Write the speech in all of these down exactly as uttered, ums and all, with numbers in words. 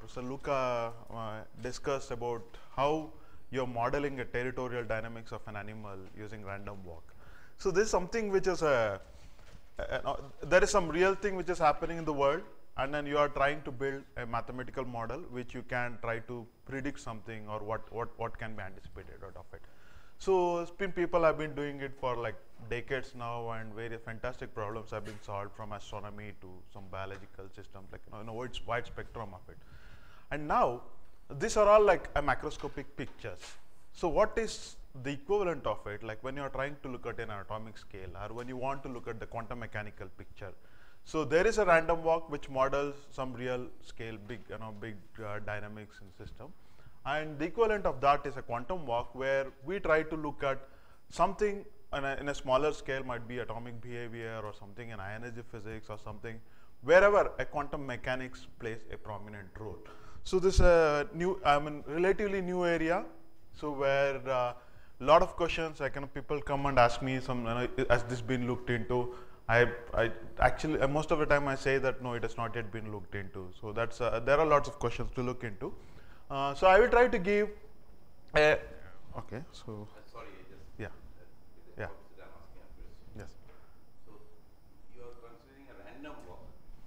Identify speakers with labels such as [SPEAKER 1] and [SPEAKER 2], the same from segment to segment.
[SPEAKER 1] Professor Luca uh, discussed about how you're modeling a territorial dynamics of an animal using random walk. So this is something which is a, a, a there is some real thing which is happening in the world, and then you are trying to build a mathematical model which you can try to predict something or what what what can be anticipated out of it. So people have been doing it for like decades now, and very fantastic problems have been solved from astronomy to some biological systems, like you know, you know it's wide spectrum of it. And now these are all like a macroscopic pictures. So what is the equivalent of it, like when you are trying to look at an atomic scale, or when you want to look at the quantum mechanical picture? So there is a random walk which models some real scale, big you know big uh, dynamics in system. And the equivalent of that is a quantum walk, where we try to look at something in a, in a smaller scale, might be atomic behavior or something in high energy physics or something, wherever a quantum mechanics plays a prominent role. So this is a new, I mean, relatively new area. So where a uh, lot of questions, like you know, people come and ask me, some, you know, has this been looked into? I, I actually, uh, most of the time I say that no, it has not yet been looked into. So that's, uh, there are lots of questions to look into. Uh, so I will try to give a, okay, so.
[SPEAKER 2] Uh, sorry, I just.
[SPEAKER 1] Yeah.
[SPEAKER 2] Uh,
[SPEAKER 1] yeah.
[SPEAKER 2] I'm asking a question.
[SPEAKER 1] Yes.
[SPEAKER 2] So you are considering a random walk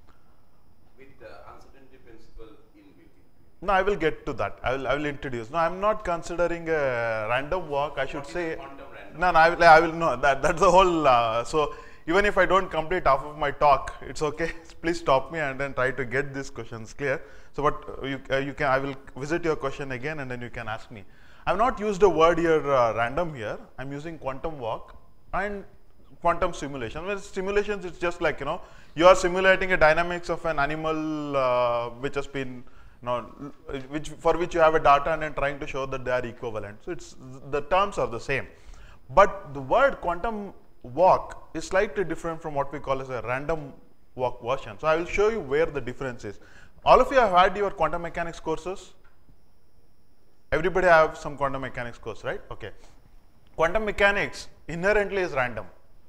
[SPEAKER 2] with the uncertainty principle in building.
[SPEAKER 1] No, I will get to that. I will, I will introduce. No, I am not considering a random walk. I should
[SPEAKER 2] What
[SPEAKER 1] say.
[SPEAKER 2] is quantum random?
[SPEAKER 1] No, no, I will, I will know that. That's the whole. Uh, so even if I don't complete half of my talk, it's okay. Please stop me and then try to get these questions clear. So what uh, you, uh, you can, I will visit your question again and then you can ask me. I have not used the word here uh, random here. I am using quantum walk and quantum simulation. Well, simulations, it's just like, you know, you are simulating a dynamics of an animal uh, which has been, you know, which, for which you have a data and then trying to show that they are equivalent. So it's, the terms are the same. But the word quantum walk is slightly different from what we call as a random walk version. So I will show you where the difference is. All of you have had your quantum mechanics courses? Everybody have some quantum mechanics course, right? Okay. Quantum mechanics inherently is random.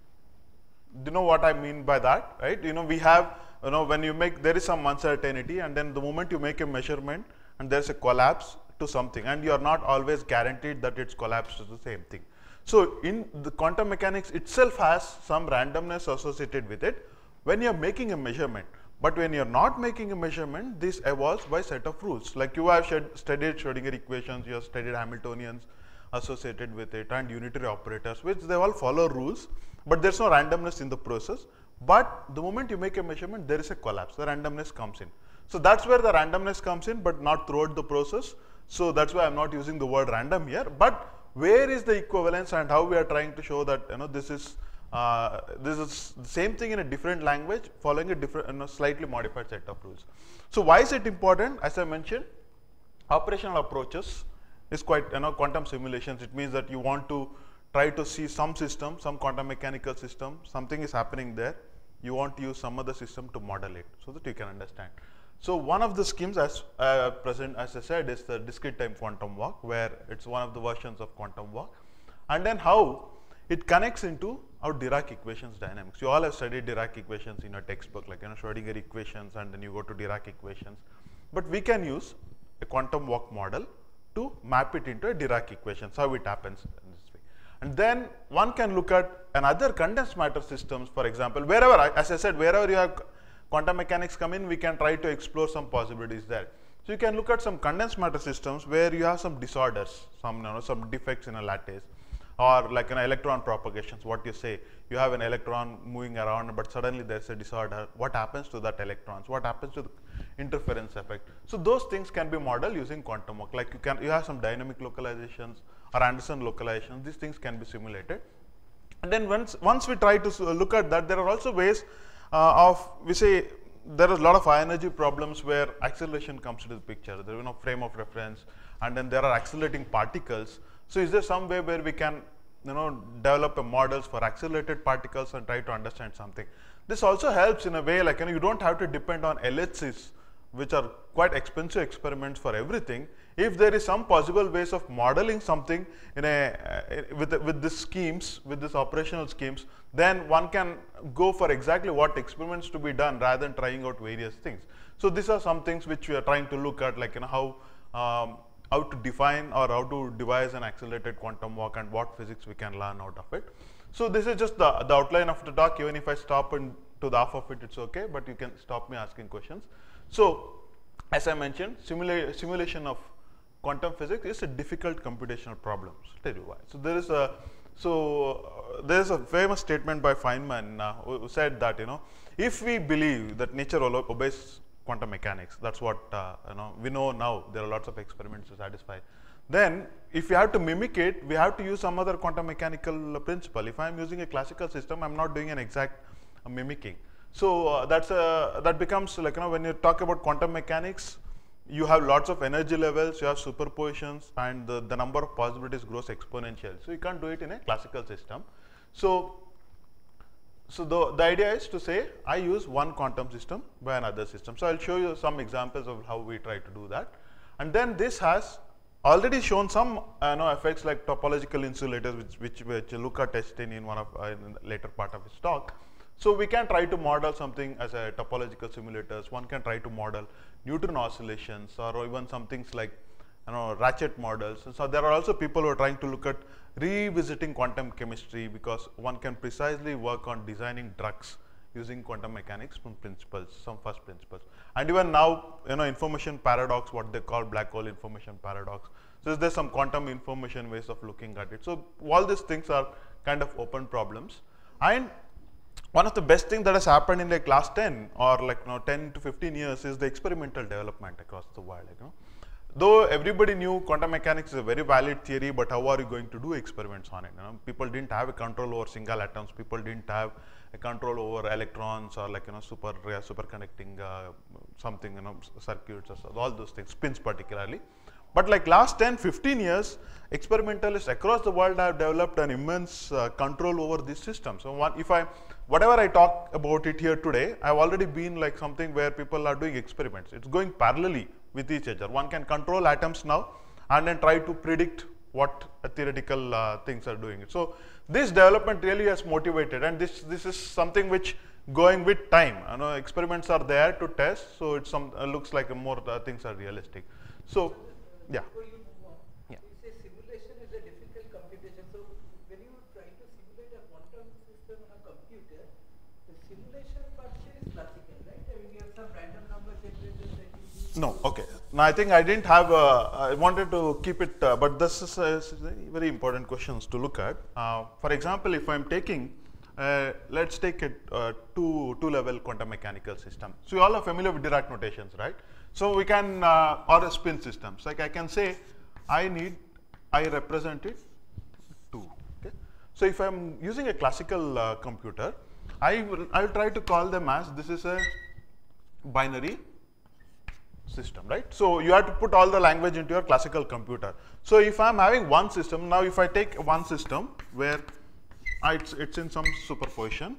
[SPEAKER 1] Do you know what I mean by that, right? You know, we have, you know, when you make, there is some uncertainty, and then the moment you make a measurement and there's a collapse to something, and you are not always guaranteed that it's collapsed to the same thing. So in the quantum mechanics itself has some randomness associated with it when you're making a measurement. But when you're not making a measurement, this evolves by set of rules. Like you have studied Schrodinger equations, you have studied Hamiltonians associated with it, and unitary operators, which they all follow rules, but there's no randomness in the process. But the moment you make a measurement, there is a collapse, the randomness comes in. So that's where the randomness comes in, but not throughout the process. So that's why I'm not using the word random here. But where is the equivalence and how we are trying to show that, you know, this is uh, this is the same thing in a different language following a different, you know, slightly modified set of rules. So why is it important? As I mentioned, operational approaches is quite, you know, quantum simulations. It means that you want to try to see some system, some quantum mechanical system, something is happening there. You want to use some other system to model it so that you can understand. So one of the schemes, as uh, present, as I said, is the discrete time quantum walk, where it's one of the versions of quantum walk, and then how it connects into our Dirac equations dynamics. You all have studied Dirac equations in your textbook, like, you know, Schrodinger equations, and then you go to Dirac equations. But we can use a quantum walk model to map it into a Dirac equations, how it happens in this way. And then one can look at another condensed matter systems, for example, wherever, as I said, wherever you have quantum mechanics come in, we can try to explore some possibilities there. So you can look at some condensed matter systems where you have some disorders, some, you know, some defects in a lattice, or like an electron propagations, what you say, you have an electron moving around, but suddenly there's a disorder. What happens to that electrons? What happens to the interference effect? So those things can be modeled using quantum walk. Like you can, you have some dynamic localizations or Anderson localizations. These things can be simulated. And then once once we try to look at that, there are also ways uh, of, we say, there is a lot of high energy problems where acceleration comes into the picture. There is no frame of reference, and then there are accelerating particles. So is there some way where we can, you know, develop a models for accelerated particles and try to understand something? This also helps in a way, like, you know, you don't have to depend on L H Cs which are quite expensive experiments for everything, if there is some possible ways of modeling something in a uh, with with these schemes, with these operational schemes, then one can go for exactly what experiments to be done rather than trying out various things. So these are some things which we are trying to look at, like you know how um, how to define or how to devise an accelerated quantum walk and what physics we can learn out of it. So this is just the, the outline of the talk. Even if I stop and to the half of it, it's okay, but you can stop me asking questions. So as I mentioned, simula simulation of quantum physics is a difficult computational problem. So tell you why. So there is a so uh, there is a famous statement by Feynman uh, who said that you know if we believe that nature obeys quantum mechanics, that's what uh, you know we know now. There are lots of experiments to satisfy. Then if we have to mimic it, we have to use some other quantum mechanical principle. If I am using a classical system, I am not doing an exact uh, mimicking. So uh, that's a, that becomes like you know when you talk about quantum mechanics, you have lots of energy levels, you have superpositions, and the, the number of possibilities grows exponential. So you can't do it in a classical system. So so the, the idea is to say I use one quantum system by another system. So I'll show you some examples of how we try to do that. And then this has already shown some uh, know, effects like topological insulators, which which, which Luca tested in one of uh, in the later part of his talk. So we can try to model something as a topological simulators. One can try to model neutron oscillations, or even some things like you know ratchet models. And so there are also people who are trying to look at revisiting quantum chemistry, because one can precisely work on designing drugs using quantum mechanics from principles, some first principles. And even now, you know, information paradox, what they call black hole information paradox. So there's some quantum information ways of looking at it. So all these things are kind of open problems. And one of the best things that has happened in like last ten or like you know, ten to fifteen years is the experimental development across the world. You know, though everybody knew quantum mechanics is a very valid theory, but how are you going to do experiments on it? You know, people didn't have a control over single atoms. People didn't have a control over electrons or like you know super uh, superconducting uh, something you know circuits or so, all those things, spins particularly. But like last ten, fifteen years, experimentalists across the world have developed an immense uh, control over these systems. So one, if I, whatever I talk about it here today, I've already been like something where people are doing experiments. It's going parallelly with each other. One can control atoms now and then try to predict what uh, theoretical uh, things are doing. So this development really has motivated, and this this is something which going with time. You know, experiments are there to test, so it some uh, looks like more uh, things are realistic. So. Yeah.
[SPEAKER 3] Before you move on,
[SPEAKER 1] Yeah.
[SPEAKER 3] you say simulation is a difficult computation. So when you try to simulate a quantum system on a computer, the simulation part is classical, right? I mean, you have some random number generators that you use.
[SPEAKER 1] No. Okay. Now I think I didn't have. Uh, I wanted to keep it, uh, but this is, uh, is a very important questions to look at. Uh, for example, if I'm taking, uh, let's take it uh, two two level quantum mechanical system. So you all are familiar with Dirac notations, right? So we can, uh, or a spin systems, like I can say, I need, I represent it two, okay. So if I'm using a classical uh, computer, I will, I will try to call them as, this is a binary system, right. So you have to put all the language into your classical computer. So if I'm having one system, now if I take one system where I, it's, it's in some superposition,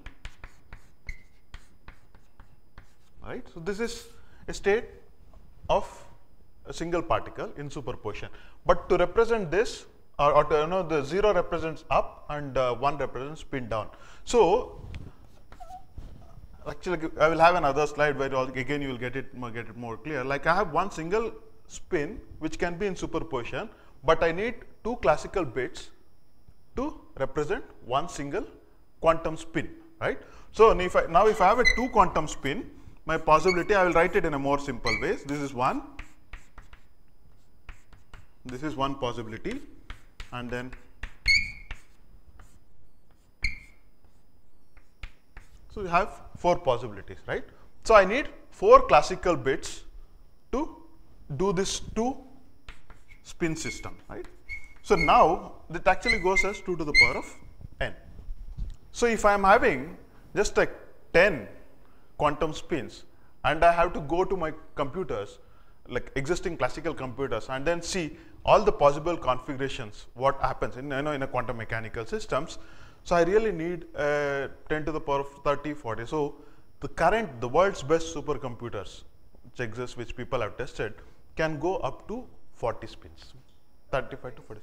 [SPEAKER 1] right. So this is a state of a single particle in superposition. But to represent this, or, or to, you know, the zero represents up and uh, one represents spin down. So actually, I will have another slide where all, again you will get it get it more clear. Like I have one single spin which can be in superposition, but I need two classical bits to represent one single quantum spin, right? So if I, now if I have a two quantum spin, my possibility, I will write it in a more simple way. This is one, this is one possibility, and then so you have four possibilities, right? So I need four classical bits to do this two spin system, right? So now that actually goes as two to the power of n. So if I am having just like ten quantum spins, and I have to go to my computers, like existing classical computers, and then see all the possible configurations, what happens in, you know, in a quantum mechanical systems. So I really need uh, ten to the power of thirty, forty. So the current, the world's best supercomputers, which exists, which people have tested, can go up to forty spins, thirty-five to forty.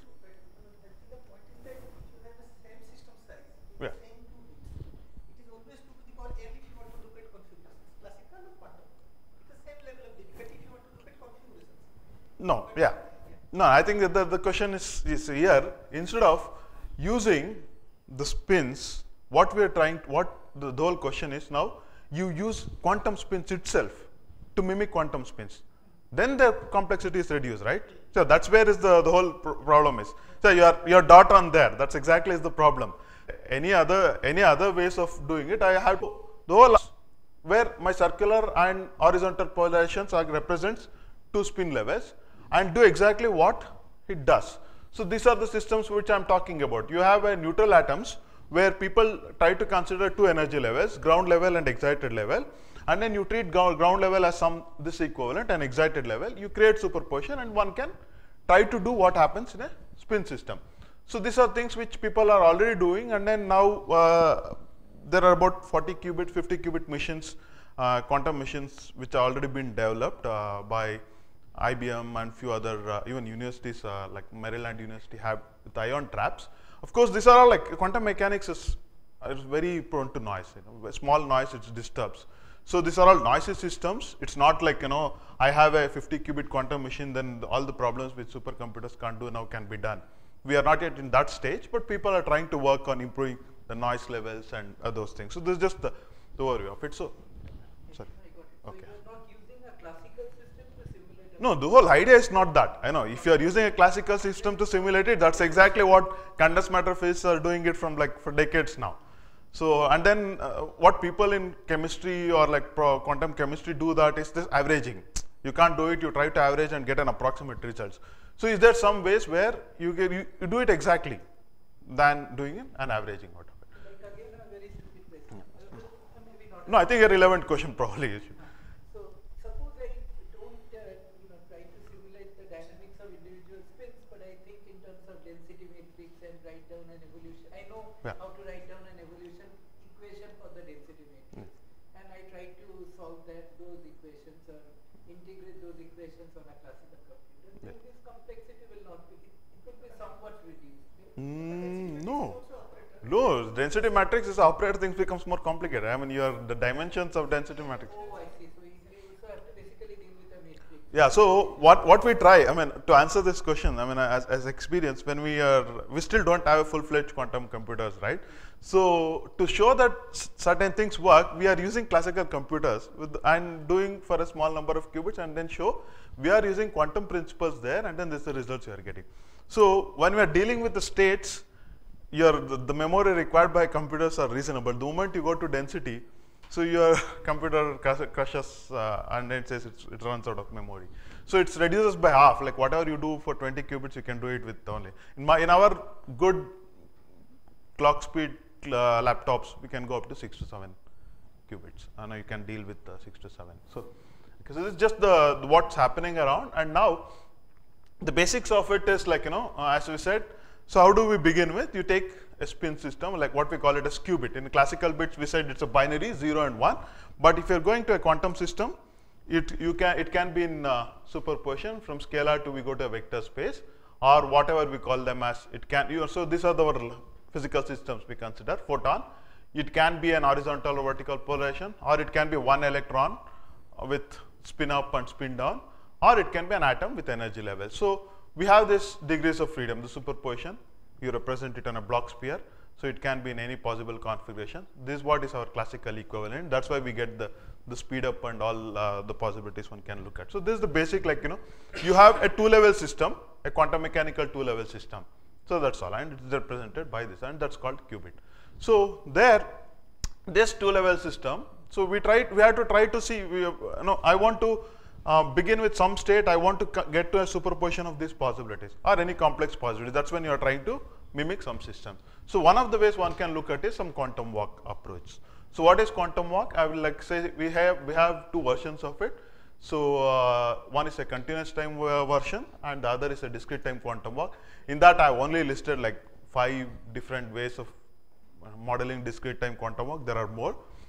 [SPEAKER 3] The point is that you have the same system size,
[SPEAKER 1] Yeah.
[SPEAKER 3] same two bits. It is always two to the power n if you want to look at configurations. Classical or quantum? It's the same level of difficulty if you want to look at configurations.
[SPEAKER 1] No, yeah. No, I think that the, the question is, is here, instead of using the spins, what we are trying, what the, the whole question is now, you use quantum spins itself to mimic quantum spins. Then the complexity is reduced, right? So that's where is the, the whole pr problem is. So your, your dot on there, that's exactly is the problem. Any other, any other ways of doing it, I have to, the whole, where my circular and horizontal polarizations are represents two spin levels, and do exactly what it does. So these are the systems which I am talking about. You have a neutral atoms where people try to consider two energy levels, ground level and excited level, and then you treat ground level as some this equivalent and excited level. You create superposition, and one can try to do what happens in a spin system. So these are things which people are already doing, and then now uh, there are about forty qubit, fifty qubit machines, uh, quantum machines, which are already been developed uh, by I B M and few other uh, even universities uh, like Maryland University have with ion traps. Of course, these are all like quantum mechanics is, is very prone to noise. You know, small noise it disturbs. So these are all noisy systems. It's not like, you know, I have a fifty qubit quantum machine, then all the problems which supercomputers can't do now can be done. We are not yet in that stage, but people are trying to work on improving the noise levels and uh, those things. So this is just the, the overview of it. So, sorry.
[SPEAKER 3] So
[SPEAKER 1] Okay.
[SPEAKER 3] you are not using a classical system to simulate a
[SPEAKER 1] No, the whole idea is not that. I know if you are using a classical system to simulate it, that's exactly what condensed matter physics are doing it from like for decades now. So, and then uh, what people in chemistry or like pro quantum chemistry do that is this averaging. You can't do it, you try to average and get an approximate results. So, is there some ways where you, get, you, you do it exactly than doing it and averaging out of it?
[SPEAKER 3] But again, a very stupid question. Uh, maybe not.
[SPEAKER 1] No, I think a relevant question probably is.
[SPEAKER 3] So suppose I don't uh, you know, try to simulate the dynamics of individual spins, but I think in terms of density matrix and write down an evolution. I know
[SPEAKER 1] Yeah.
[SPEAKER 3] how to write down an evolution equation for the density matrix,
[SPEAKER 1] Mm.
[SPEAKER 3] and I try to solve that those equations or integrate those equations on a classical computer. Then
[SPEAKER 1] Yeah.
[SPEAKER 3] this complexity will not be. It could be somewhat reduced. right? But
[SPEAKER 1] Mm,
[SPEAKER 3] density
[SPEAKER 1] no.
[SPEAKER 3] matrix is also operator.
[SPEAKER 1] No, density matrix is operator, things becomes more complicated. I mean, your the dimensions of density matrix.
[SPEAKER 3] Oh, I see. So you also have to basically deal with a matrix.
[SPEAKER 1] Yeah, so what, what we try, I mean, to answer this question, I mean, as, as experience, when we are, we still don't have a full-fledged quantum computers, right? So, to show that s- certain things work, we are using classical computers with, and doing for a small number of qubits, and then show we are using quantum principles there, and then this is the results you are getting. So, when we are dealing with the states, your, the, the memory required by computers are reasonable. The moment you go to density, so your computer crash- crashes uh, and it says it's, it runs out of memory. So it reduces by half. Like whatever you do for twenty qubits, you can do it with only. In my in our good clock speed uh, laptops, we can go up to six to seven qubits. And you can deal with uh, six to seven. So because this is just the, the what's happening around. And now the basics of it is like, you know, uh, as we said. So how do we begin with? You take a spin system, like what we call it as qubit. In classical bits, we said it's a binary, zero and one. But if you're going to a quantum system, it you can it can be in uh, superposition. From scalar to we go to a vector space, or whatever we call them as it can. You, so these are the physical systems we consider. Photon. It can be an horizontal or vertical polarization, or it can be one electron with spin up and spin down, or it can be an atom with energy level. So we have this degrees of freedom, the superposition. You represent it on a block sphere, so it can be in any possible configuration. This is what is our classical equivalent. That's why we get the, the speed up and all uh, the possibilities one can look at. So this is the basic, like, you know, you have a two-level system, a quantum mechanical two-level system. So that's all, and it is represented by this, and that's called qubit. So there, this two-level system, so we try, we have to try to see, we, you know, I want to Uh, begin with some state, I want to get to a superposition of these possibilities or any complex possibilities. That's when you are trying to mimic some system. So one of the ways one can look at is some quantum walk approach. So what is quantum walk? I will like say we have we have two versions of it. So uh, one is a continuous time uh, version, and the other is a discrete time quantum walk. In that I have only listed like five different ways of modeling discrete time quantum walk. There are more.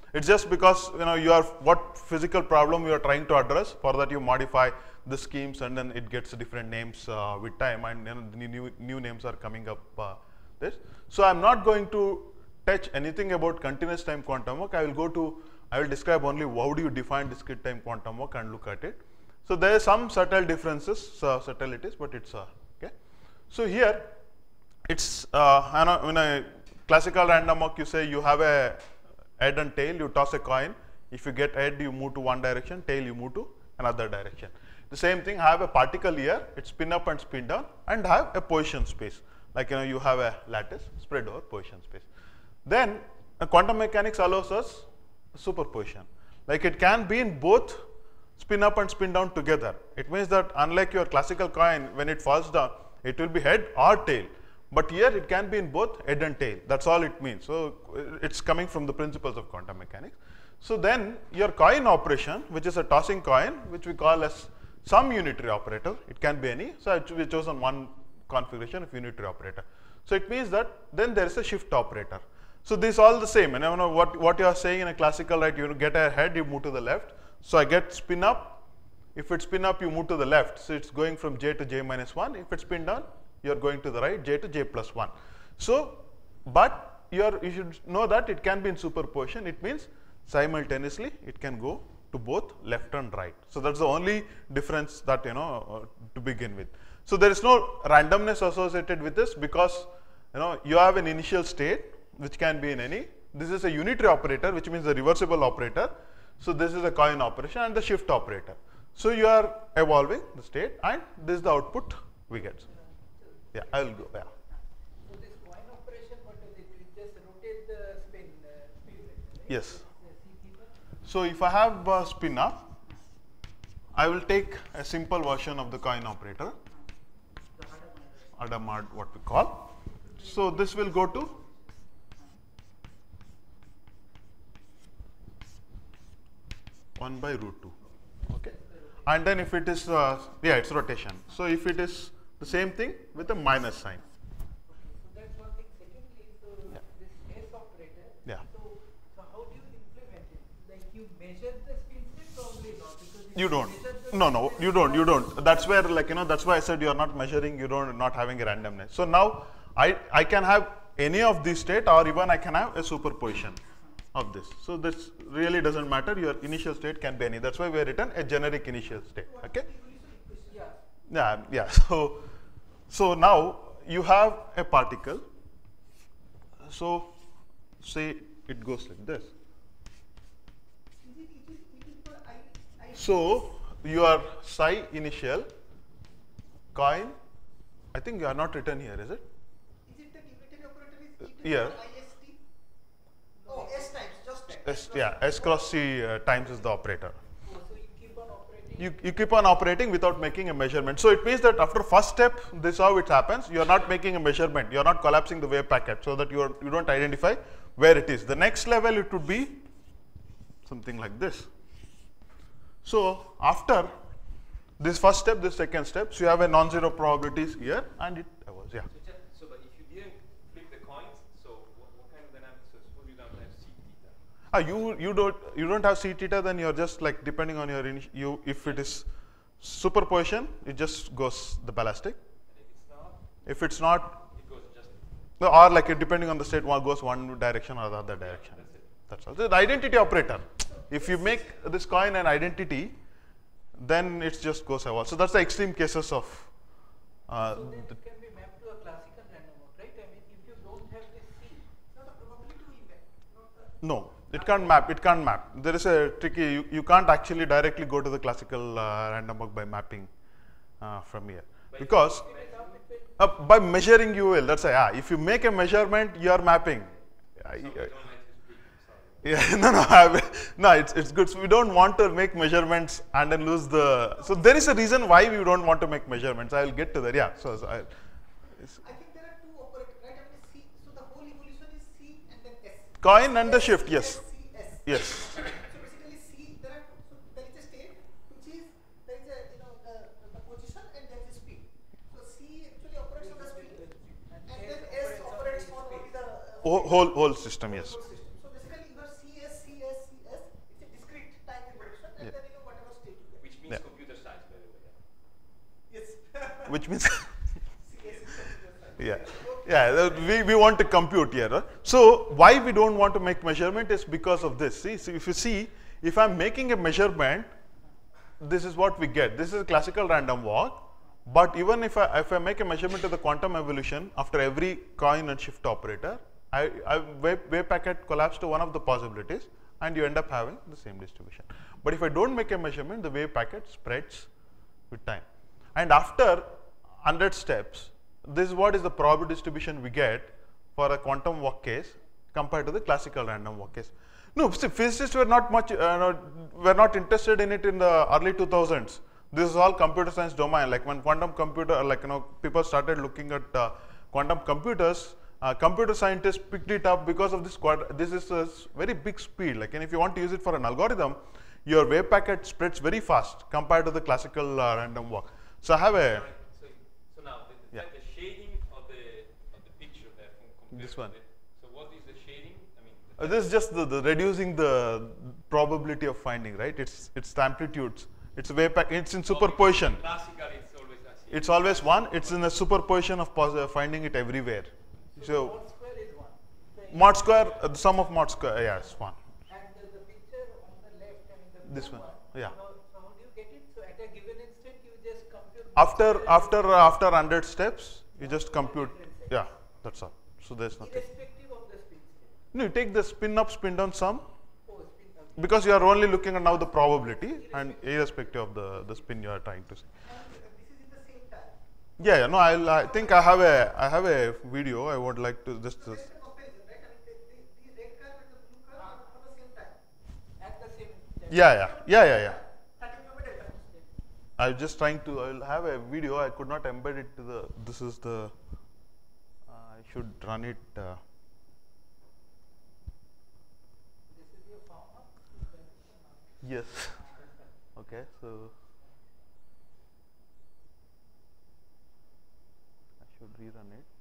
[SPEAKER 1] It's just because you know you are what physical problem you are trying to address. For that you modify the schemes, and then it gets different names uh, with time, and you know, the new new names are coming up. Uh, this. So I'm not going to touch anything about continuous time quantum work. I will go to I will describe only how do you define discrete time quantum work and look at it. So there are some subtle differences, uh, subtleties, but it's uh, okay. So here it's uh, in a classical random walk, you say you have a head and tail, you toss a coin. If you get head, you move to one direction, tail, you move to another direction. The same thing, have a particle here, it spin up and spin down, and have a position space. Like you know, you have a lattice spread over position space. Then uh, quantum mechanics allows us superposition. Like it can be in both spin up and spin down together. It means that unlike your classical coin, when it falls down, it will be head or tail. But here it can be in both head and tail. That's all it means. So it's coming from the principles of quantum mechanics. So then your coin operation, which is a tossing coin, which we call as some unitary operator, it can be any. So we chosen one configuration of unitary operator. So it means that then there is a shift operator. So this is all the same. And you know what, what you are saying in a classical, right? You get a head, you move to the left. So I get spin up. If it's spin up, you move to the left. So it's going from j to j minus one. If it's spin down, you are going to the right, j to j plus one. So, but you are you should know that it can be in superposition. It means simultaneously it can go to both left and right. So that's the only difference that you know uh, to begin with. So there is no randomness associated with this because you know you have an initial state which can be in any. This is a unitary operator, which means a reversible operator. So this is a coin operation and the shift operator. So you are evolving the state, and this is the output we get. Yeah, I will go. Yeah.
[SPEAKER 3] So this coin operation, what does it? It just rotate the spin. Uh, spin right?
[SPEAKER 1] Yes. So if I have a spin up, I will take a simple version of the coin operator, Adamad, what we call. So this will go to one by root two. Okay. And then if it is, uh, yeah, it's rotation. So if it is the same thing with a minus sign.
[SPEAKER 3] Okay, so that's one thing. Secondly, so
[SPEAKER 1] Yeah.
[SPEAKER 3] this S operator.
[SPEAKER 1] Yeah.
[SPEAKER 3] So, so how do you implement it? Like you measure the spin state, probably not, because if
[SPEAKER 1] You don't.
[SPEAKER 3] measure the
[SPEAKER 1] No,
[SPEAKER 3] spin
[SPEAKER 1] no,
[SPEAKER 3] state,
[SPEAKER 1] you don't. You don't. That's where, like you know, that's why I said you are not measuring. You don't not having a randomness. So now I I can have any of these state, or even I can have a superposition of this. So this really doesn't matter. Your initial state can be any. That's why we have written a generic initial state. Okay.
[SPEAKER 3] Yeah.
[SPEAKER 1] Yeah. Yeah. So so now you have a particle. So say it goes like this. So your psi initial coin, I think you are not written here, is it?
[SPEAKER 4] Is it the unitary operator is e to
[SPEAKER 1] Here.
[SPEAKER 4] the I S T? Oh, S times, just that.
[SPEAKER 1] S, yeah, S cross C uh, times is the operator.
[SPEAKER 3] Oh, so you keep on operating.
[SPEAKER 1] You, you keep on operating without making a measurement. So it means that after first step, this is how it happens. You are not making a measurement. You are not collapsing the wave packet so that you, are, you don't identify where it is. The next level, it would be something like this. So after this first step, this second step, so you have a non-zero probabilities here, and it was, yeah.
[SPEAKER 2] So, just, so but if you didn't flip the coins, so what, what kind of dynamics? So suppose you don't have C theta.
[SPEAKER 1] Ah, you you don't you don't have C theta, then you're just like depending on your initi you if it is superposition, it just goes the ballistic.
[SPEAKER 2] And if it's not,
[SPEAKER 1] If it's not,
[SPEAKER 2] it goes just.
[SPEAKER 1] no, or like it, depending on the state, one goes one direction or the other direction.
[SPEAKER 2] That's it.
[SPEAKER 1] That's all. So the identity operator. If you make this coin an identity, then it just goes away. So that's the extreme cases of. Uh,
[SPEAKER 3] So then
[SPEAKER 1] the,
[SPEAKER 3] it can be mapped to a classical random walk, right? I mean, if you don't have this C,
[SPEAKER 4] No, the probability will map, not the.
[SPEAKER 1] no, it can't map. It can't map. There is a tricky. You, you can't actually directly go to the classical uh, random walk by mapping uh, from here because uh, by measuring you will. That's a, yeah. If you make a measurement, you are mapping. Yeah,
[SPEAKER 2] So we
[SPEAKER 1] yeah.
[SPEAKER 2] don't like to speak. Sorry.
[SPEAKER 1] Yeah, no, no, I will, no, it's, it's good. So we don't want to make measurements and then lose the, so there is a reason why we don't want to make measurements. I will get to that, yeah. So, so I, it's
[SPEAKER 4] I think there are two operators, right? I mean, C, so the whole evolution is C and then S.
[SPEAKER 1] coin and the
[SPEAKER 4] S,
[SPEAKER 1] shift,
[SPEAKER 4] C,
[SPEAKER 1] yes,
[SPEAKER 4] S, C, S.
[SPEAKER 1] yes.
[SPEAKER 4] So basically C, there are, so there is a state which is, there is a, you know, uh, the position and there is a speed. So C actually operates on the speed and then S operates on only the uh,
[SPEAKER 1] Whole, whole, whole system, yes.
[SPEAKER 4] whole system. So basically you have C S, C S,
[SPEAKER 1] which means yeah, yeah. We we want to compute here. Right? So why we don't want to make measurement is because of this. See, so if you see, if I'm making a measurement, this is what we get. This is a classical random walk. But even if I if I make a measurement of the quantum evolution after every coin and shift operator, I, I wave, wave packet collapse to one of the possibilities, and you end up having the same distribution. But if I don't make a measurement, the wave packet spreads with time. And after one hundred steps, this is what is the probability distribution we get for a quantum walk case compared to the classical random walk case. No, see, physicists were not much, uh, were not interested in it in the early two thousands. This is all computer science domain. Like when quantum computer, like you know, people started looking at uh, quantum computers. Uh, computer scientists picked it up because of this. This is a very big speed. Like, and if you want to use it for an algorithm, your wave packet spreads very fast compared to the classical uh, random walk. So I have a.
[SPEAKER 5] So, so now the, the,
[SPEAKER 1] yeah.
[SPEAKER 5] the shading of the of the picture there. From
[SPEAKER 1] This one.
[SPEAKER 5] The, so what is the shading? I mean.
[SPEAKER 1] Uh, this is just the, the reducing the probability of finding, right? It's it's the amplitudes. It's a wave packet. It's in superposition.
[SPEAKER 5] Classical, it's always as
[SPEAKER 1] It's always one. It's in a superposition of pos finding it everywhere.
[SPEAKER 3] So,
[SPEAKER 1] So
[SPEAKER 3] mod square is one. The
[SPEAKER 1] mod square, uh, the sum of mod square, yeah, it's one.
[SPEAKER 3] And the, the picture on the left, I mean the
[SPEAKER 1] This
[SPEAKER 3] blue
[SPEAKER 1] one,
[SPEAKER 3] one.
[SPEAKER 1] yeah.
[SPEAKER 3] So, so how do you get it? So at a given instant, you just compute.
[SPEAKER 1] After
[SPEAKER 3] square
[SPEAKER 1] after uh, after one hundred steps, you just compute. Yeah, that's all. So there's nothing.
[SPEAKER 3] irrespective of the spin state.
[SPEAKER 1] No, you take the spin up, spin down sum
[SPEAKER 3] Oh, spin up.
[SPEAKER 1] because you are only looking at now the probability and irrespective of the the spin you are trying to see.
[SPEAKER 4] And uh, this is in the same time.
[SPEAKER 1] Yeah, yeah. No, I'll, I think I have a I have a video. I would like to just.
[SPEAKER 4] So
[SPEAKER 1] just
[SPEAKER 4] there is a comparison, right? I mean, the, the, the red curve and the blue curve are for the same time.
[SPEAKER 3] At the same time.
[SPEAKER 1] yeah, yeah, yeah, yeah, yeah.
[SPEAKER 4] thirty kilometer delta function.
[SPEAKER 1] I'm just trying to. I'll have a video. I could not embed it to the. This is the. Uh, I should run it. Uh,
[SPEAKER 3] This is your form up.
[SPEAKER 1] yes. Okay. So. I should rerun it.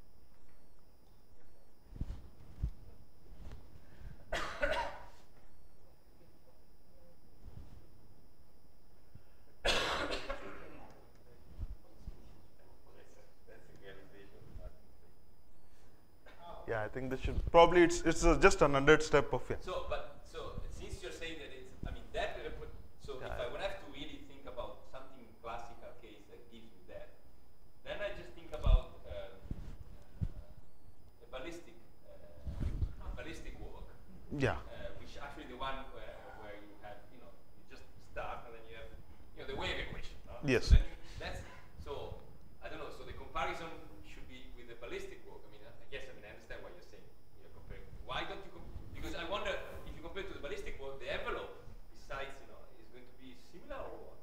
[SPEAKER 1] Yeah, I think this should probably it's it's uh, just an hundred step of yeah.
[SPEAKER 5] So, but so since you're saying that it's, I mean that report. So
[SPEAKER 1] Yeah,
[SPEAKER 5] if
[SPEAKER 1] yeah.
[SPEAKER 5] I would have to really think about something classical case that gives me that, then I just think about um, uh, a ballistic, uh, ballistic walk.
[SPEAKER 1] Yeah.
[SPEAKER 5] Uh, which actually the one where, where you have, you know, you just start and then you have, you know, the wave equation. No?
[SPEAKER 1] Yes.
[SPEAKER 5] So then you, that's so. I don't know. So the comparison should be with the ballistic walk. I mean, uh, yes, I mean, I understand what you're saying. You're comparing. Why don't you? Com because I wonder if you compare to the ballistic walk, the envelope, besides, you know, is going to be similar or what?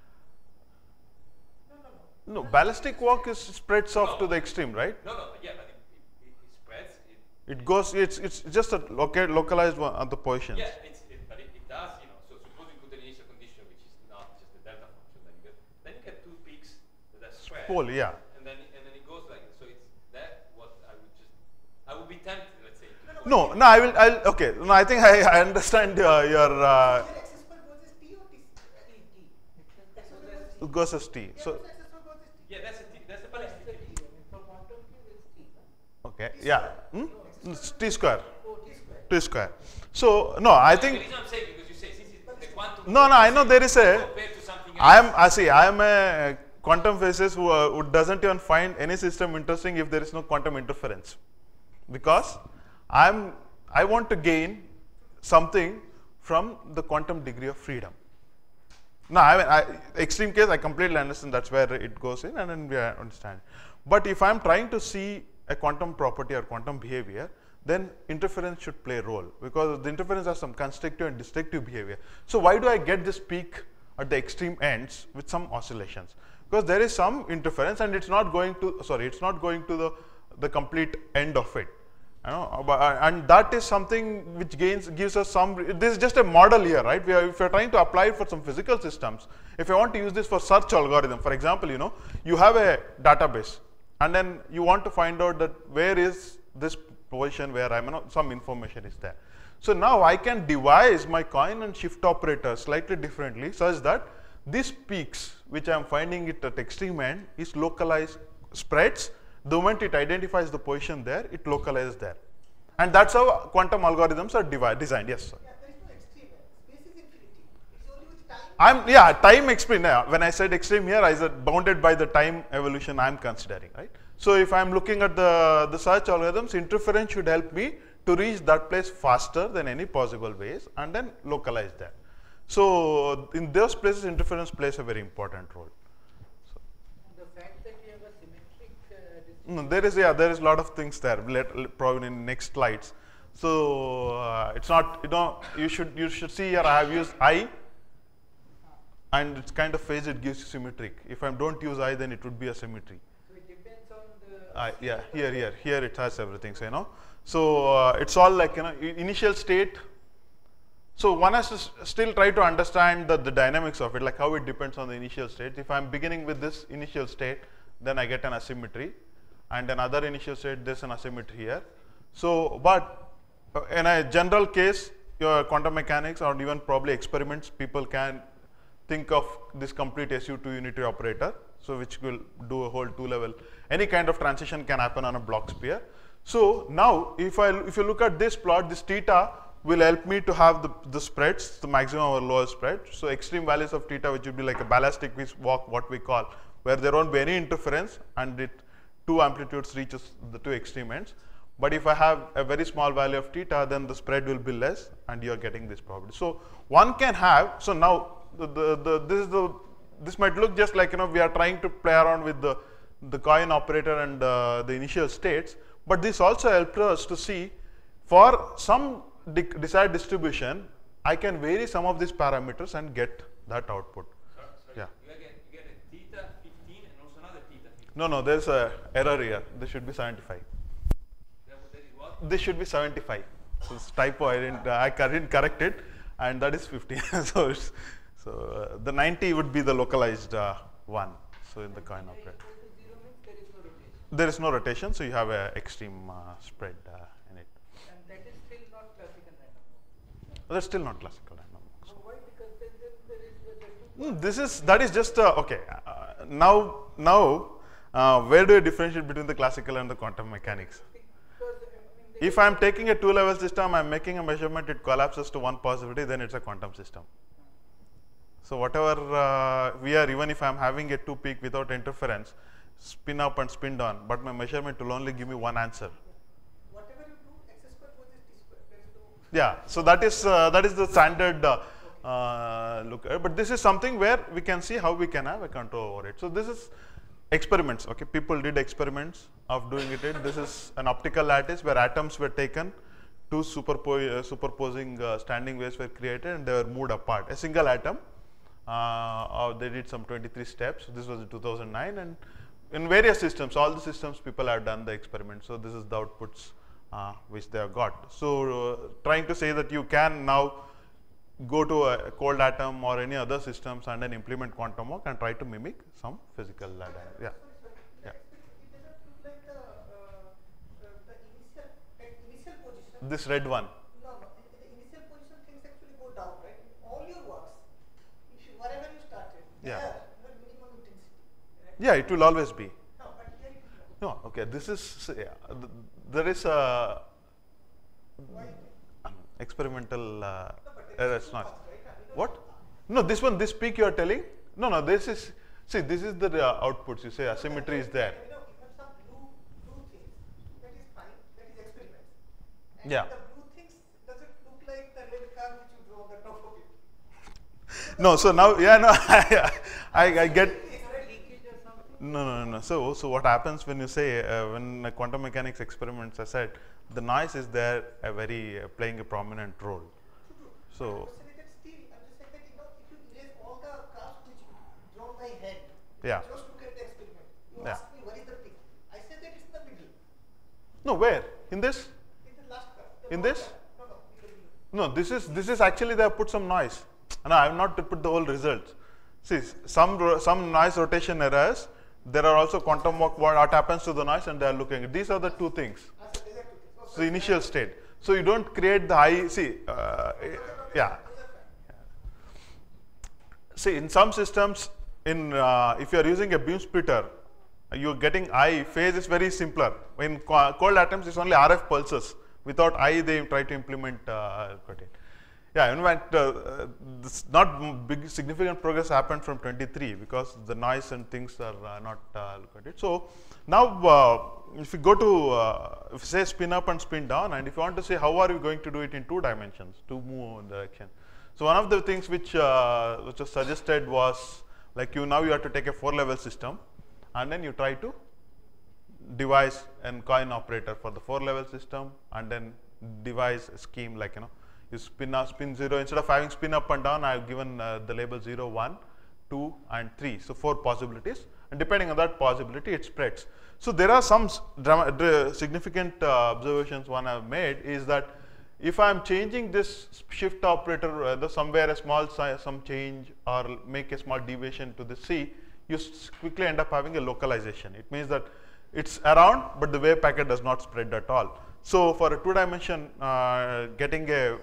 [SPEAKER 3] No, no, no.
[SPEAKER 1] No, ballistic walk is spreads off to the extreme, right?
[SPEAKER 5] No, no, yeah, but it, it, it, it spreads. It,
[SPEAKER 1] It goes. It's it's just a loca localized one at the positions.
[SPEAKER 5] Yeah, it's, it, but it, it does, you know. So suppose you put an initial condition, which is not just the delta function, then you get, then you get two peaks that are spread.
[SPEAKER 1] Pole, yeah.
[SPEAKER 5] And then and then it goes like this. So it's that what I would just, I would be tempted, let's say. To
[SPEAKER 1] No, no, I will. I'll. Okay. No, I think I, I understand uh, your. Uh,
[SPEAKER 4] Here x square goes as t or t?
[SPEAKER 3] T, T.
[SPEAKER 4] X
[SPEAKER 3] So
[SPEAKER 4] square
[SPEAKER 3] that's
[SPEAKER 4] goes
[SPEAKER 1] it goes as t.
[SPEAKER 4] yeah,
[SPEAKER 1] So
[SPEAKER 4] so x square goes as t.
[SPEAKER 5] yeah, that's a t, that's a
[SPEAKER 3] that's
[SPEAKER 5] ballistic.
[SPEAKER 3] the T. I mean, for quantum cube, it's T. no?
[SPEAKER 1] okay. Yeah. Hmm? It's t square.
[SPEAKER 3] Oh, T square.
[SPEAKER 1] T square. So no, I
[SPEAKER 5] The
[SPEAKER 1] think.
[SPEAKER 5] reason I'm saying because you say since it's the quantum.
[SPEAKER 1] No, no. I know there is a.
[SPEAKER 5] Compared to something
[SPEAKER 1] I am.
[SPEAKER 5] else.
[SPEAKER 1] I see. I am a quantum physicist who, uh, who doesn't even find any system interesting if there is no quantum interference, because I'm. I want to gain something from the quantum degree of freedom. No, I mean, I, extreme case, I completely understand that's where it goes in, and then we understand. But if I'm trying to see a quantum property or quantum behavior, then interference should play a role, because the interference has some constructive and destructive behavior. So why do I get this peak at the extreme ends with some oscillations? Because there is some interference, and it's not going to sorry, it's not going to the the complete end of it. You know, but, uh, and that is something which gains gives us some. This is just a model here, right? We are, if you are trying to apply it for some physical systems, if I want to use this for search algorithm, for example, you know, you have a database, and then you want to find out that where is this position where I'm, you know, some information is there. So now I can devise my coin and shift operator slightly differently, such that these peaks which I am finding it at extreme end is localized spreads. The moment it identifies the position there, it localizes there. And that's how quantum algorithms are devi- designed. Yes, sir.
[SPEAKER 4] Yeah, there is no extreme. Space is infinity. It's only with time.
[SPEAKER 1] I'm, yeah, time extreme. Yeah, when I said extreme here, I said bounded by the time evolution I'm considering, right? So if I'm looking at the, the search algorithms, interference should help me to reach that place faster than any possible ways and then localize there. So in those places, interference plays a very important role. So,
[SPEAKER 3] The fact that you have a symmetric uh, distribution.
[SPEAKER 1] no, there is, yeah, there is a lot of things there, let, let- probably in next slides. So uh, it's not, you know, you should, you should see here I have used I, and it's kind of phase it gives you symmetric. If I don't use I, then it would be a symmetry.
[SPEAKER 3] So it depends on the.
[SPEAKER 1] I, yeah, here, here, here it has everything, so you know. So uh, it's all like, you know, i- initial state. So one has to s- still try to understand the, the dynamics of it, like how it depends on the initial state. If I'm beginning with this initial state, then I get an asymmetry, and another initial state, there's an asymmetry here. So, but uh, in a general case, your quantum mechanics or even probably experiments, people can think of this complete S U two unitary operator, so which will do a whole two level. Any kind of transition can happen on a block sphere. So now, if I if you look at this plot, this theta will help me to have the, the spreads, the maximum or lower spread. So extreme values of theta, which would be like a ballistic walk, what we call, where there won't be any interference and it two amplitudes reaches the two extreme ends. But if I have a very small value of theta, then the spread will be less and you're getting this property. So one can have, so now the, the, the this is the, this might look just like, you know, we are trying to play around with the, the coin operator and uh, the initial states, but this also helps us to see for some di desired distribution, I can vary some of these parameters and get that output.
[SPEAKER 5] Sorry, sorry.
[SPEAKER 1] Yeah.
[SPEAKER 5] You get, you get a theta fifteen and also another theta fifteen.
[SPEAKER 1] No, no, there's a error here. This should be seventy-five.
[SPEAKER 5] That, that is what?
[SPEAKER 1] This should be seventy-five. So it's typo. I didn't. I didn't correct it, and that is fifteen. so it's, so uh, the ninety would be the localized uh, one. So in the coin operator,
[SPEAKER 3] Equal to zero means there is no rotation.
[SPEAKER 1] there is no rotation, so you have a extreme uh, spread uh, in it.
[SPEAKER 3] And that is still not classical random.
[SPEAKER 1] That's still not classical random.
[SPEAKER 3] So why? Because then, then there is uh, the two.
[SPEAKER 1] Mm, this is that is just uh, okay. Uh, now now uh, where do you differentiate between the classical and the quantum mechanics?
[SPEAKER 3] Because I mean, there
[SPEAKER 1] If I am taking a two-level system, I am making a measurement, it collapses to one possibility, then it's a quantum system. So whatever uh, we are, even if I am having a two-peak without interference, spin up and spin down, but my measurement will only give me one answer.
[SPEAKER 4] Whatever you do, x square versus t square. There is no.
[SPEAKER 1] Yeah, so that is uh, that is the standard uh, uh, look. Uh, but this is something where we can see how we can have a control over it. So this is experiments. Okay, people did experiments of doing it. This is an optical lattice where atoms were taken, two superpo uh, superposing uh, standing waves were created, and they were moved apart. A single atom. Uh, uh, they did some twenty-three steps. This was in two thousand nine, and in various systems, all the systems people have done the experiment. So this is the outputs uh, which they have got. So uh, trying to say that you can now go to a cold atom or any other systems and then implement quantum work and try to mimic some physical uh, dynamics. Yeah. Yeah.
[SPEAKER 4] It doesn't look like the, uh, uh, the initial, at initial position.
[SPEAKER 1] This red one.
[SPEAKER 4] No, no. In the initial position, things actually go down, right? In all your works, if you, wherever you started,
[SPEAKER 1] Yeah.
[SPEAKER 4] there you have minimum intensity. Right?
[SPEAKER 1] Yeah, it will always be.
[SPEAKER 4] No, but here it is not.
[SPEAKER 1] No, okay. This is yeah, th there is a
[SPEAKER 4] Why?
[SPEAKER 1] um, experimental uh,
[SPEAKER 4] No, but there
[SPEAKER 1] error.
[SPEAKER 4] is
[SPEAKER 1] It's
[SPEAKER 4] two
[SPEAKER 1] not.
[SPEAKER 4] paths, right? I mean,
[SPEAKER 1] What? No, this one, this peak you are telling? No, no, this is, see, this is the uh, outputs. You say asymmetry is there.
[SPEAKER 4] You know, if you have some blue, blue things, that is fine. That is experiments. And
[SPEAKER 1] Yeah.
[SPEAKER 4] the blue things doesn't look like the red curve which you draw on the top of it.
[SPEAKER 1] No, so now, yeah, no, I, I, I get.
[SPEAKER 3] Is there leakage or something?
[SPEAKER 1] No, no, no, no. So, so what happens when you say, uh, when uh, quantum mechanics experiments are said, the noise is there a very, uh, playing a prominent role. So,
[SPEAKER 4] I'm just saying that still, I'm just saying that, you know, if you erase all the curves which you draw by hand,
[SPEAKER 1] Yeah.
[SPEAKER 4] just look at the experiment. You
[SPEAKER 1] Yeah.
[SPEAKER 4] ask me what is the peak. I say that it's in the middle.
[SPEAKER 1] no, where? In this?
[SPEAKER 4] In the last curve. the
[SPEAKER 1] In
[SPEAKER 4] lower
[SPEAKER 1] this?
[SPEAKER 4] curve. No, no, in the middle.
[SPEAKER 1] No, this is, this is actually they have put some noise. No, I have not put the whole results. See, some, ro- some noise rotation errors, there are also quantum walk, what what happens to the noise, and they are looking at. These are the two things.
[SPEAKER 4] Ah, so these are two things.
[SPEAKER 1] So initial state. So you don't create the high, see, uh, yeah. See, in some systems, in uh, if you are using a beam splitter, you are getting I phase is very simpler. In co cold atoms, it's only R F pulses. Without I, they try to implement uh, rotate. Yeah, in fact, uh, this not big significant progress happened from twenty-three because the noise and things are uh, not uh, look at it. So now, uh, if you go to uh, if you say spin up and spin down, and if you want to say how are you going to do it in two dimensions to move in direction. So one of the things which uh, which was suggested was like you now you have to take a four level system, and then you try to devise an coin operator for the four level system, and then devise a scheme like you know. You spin up, spin zero, instead of having spin up and down, I have given uh, the label zero, one, two, and three. So four possibilities, and depending on that possibility, it spreads. So there are some significant uh, observations one I have made is that if I am changing this shift operator, uh, somewhere a small some change or make a small deviation to the C, you quickly end up having a localization. It means that it's around, but the wave packet does not spread at all. So for a two dimension, uh, getting a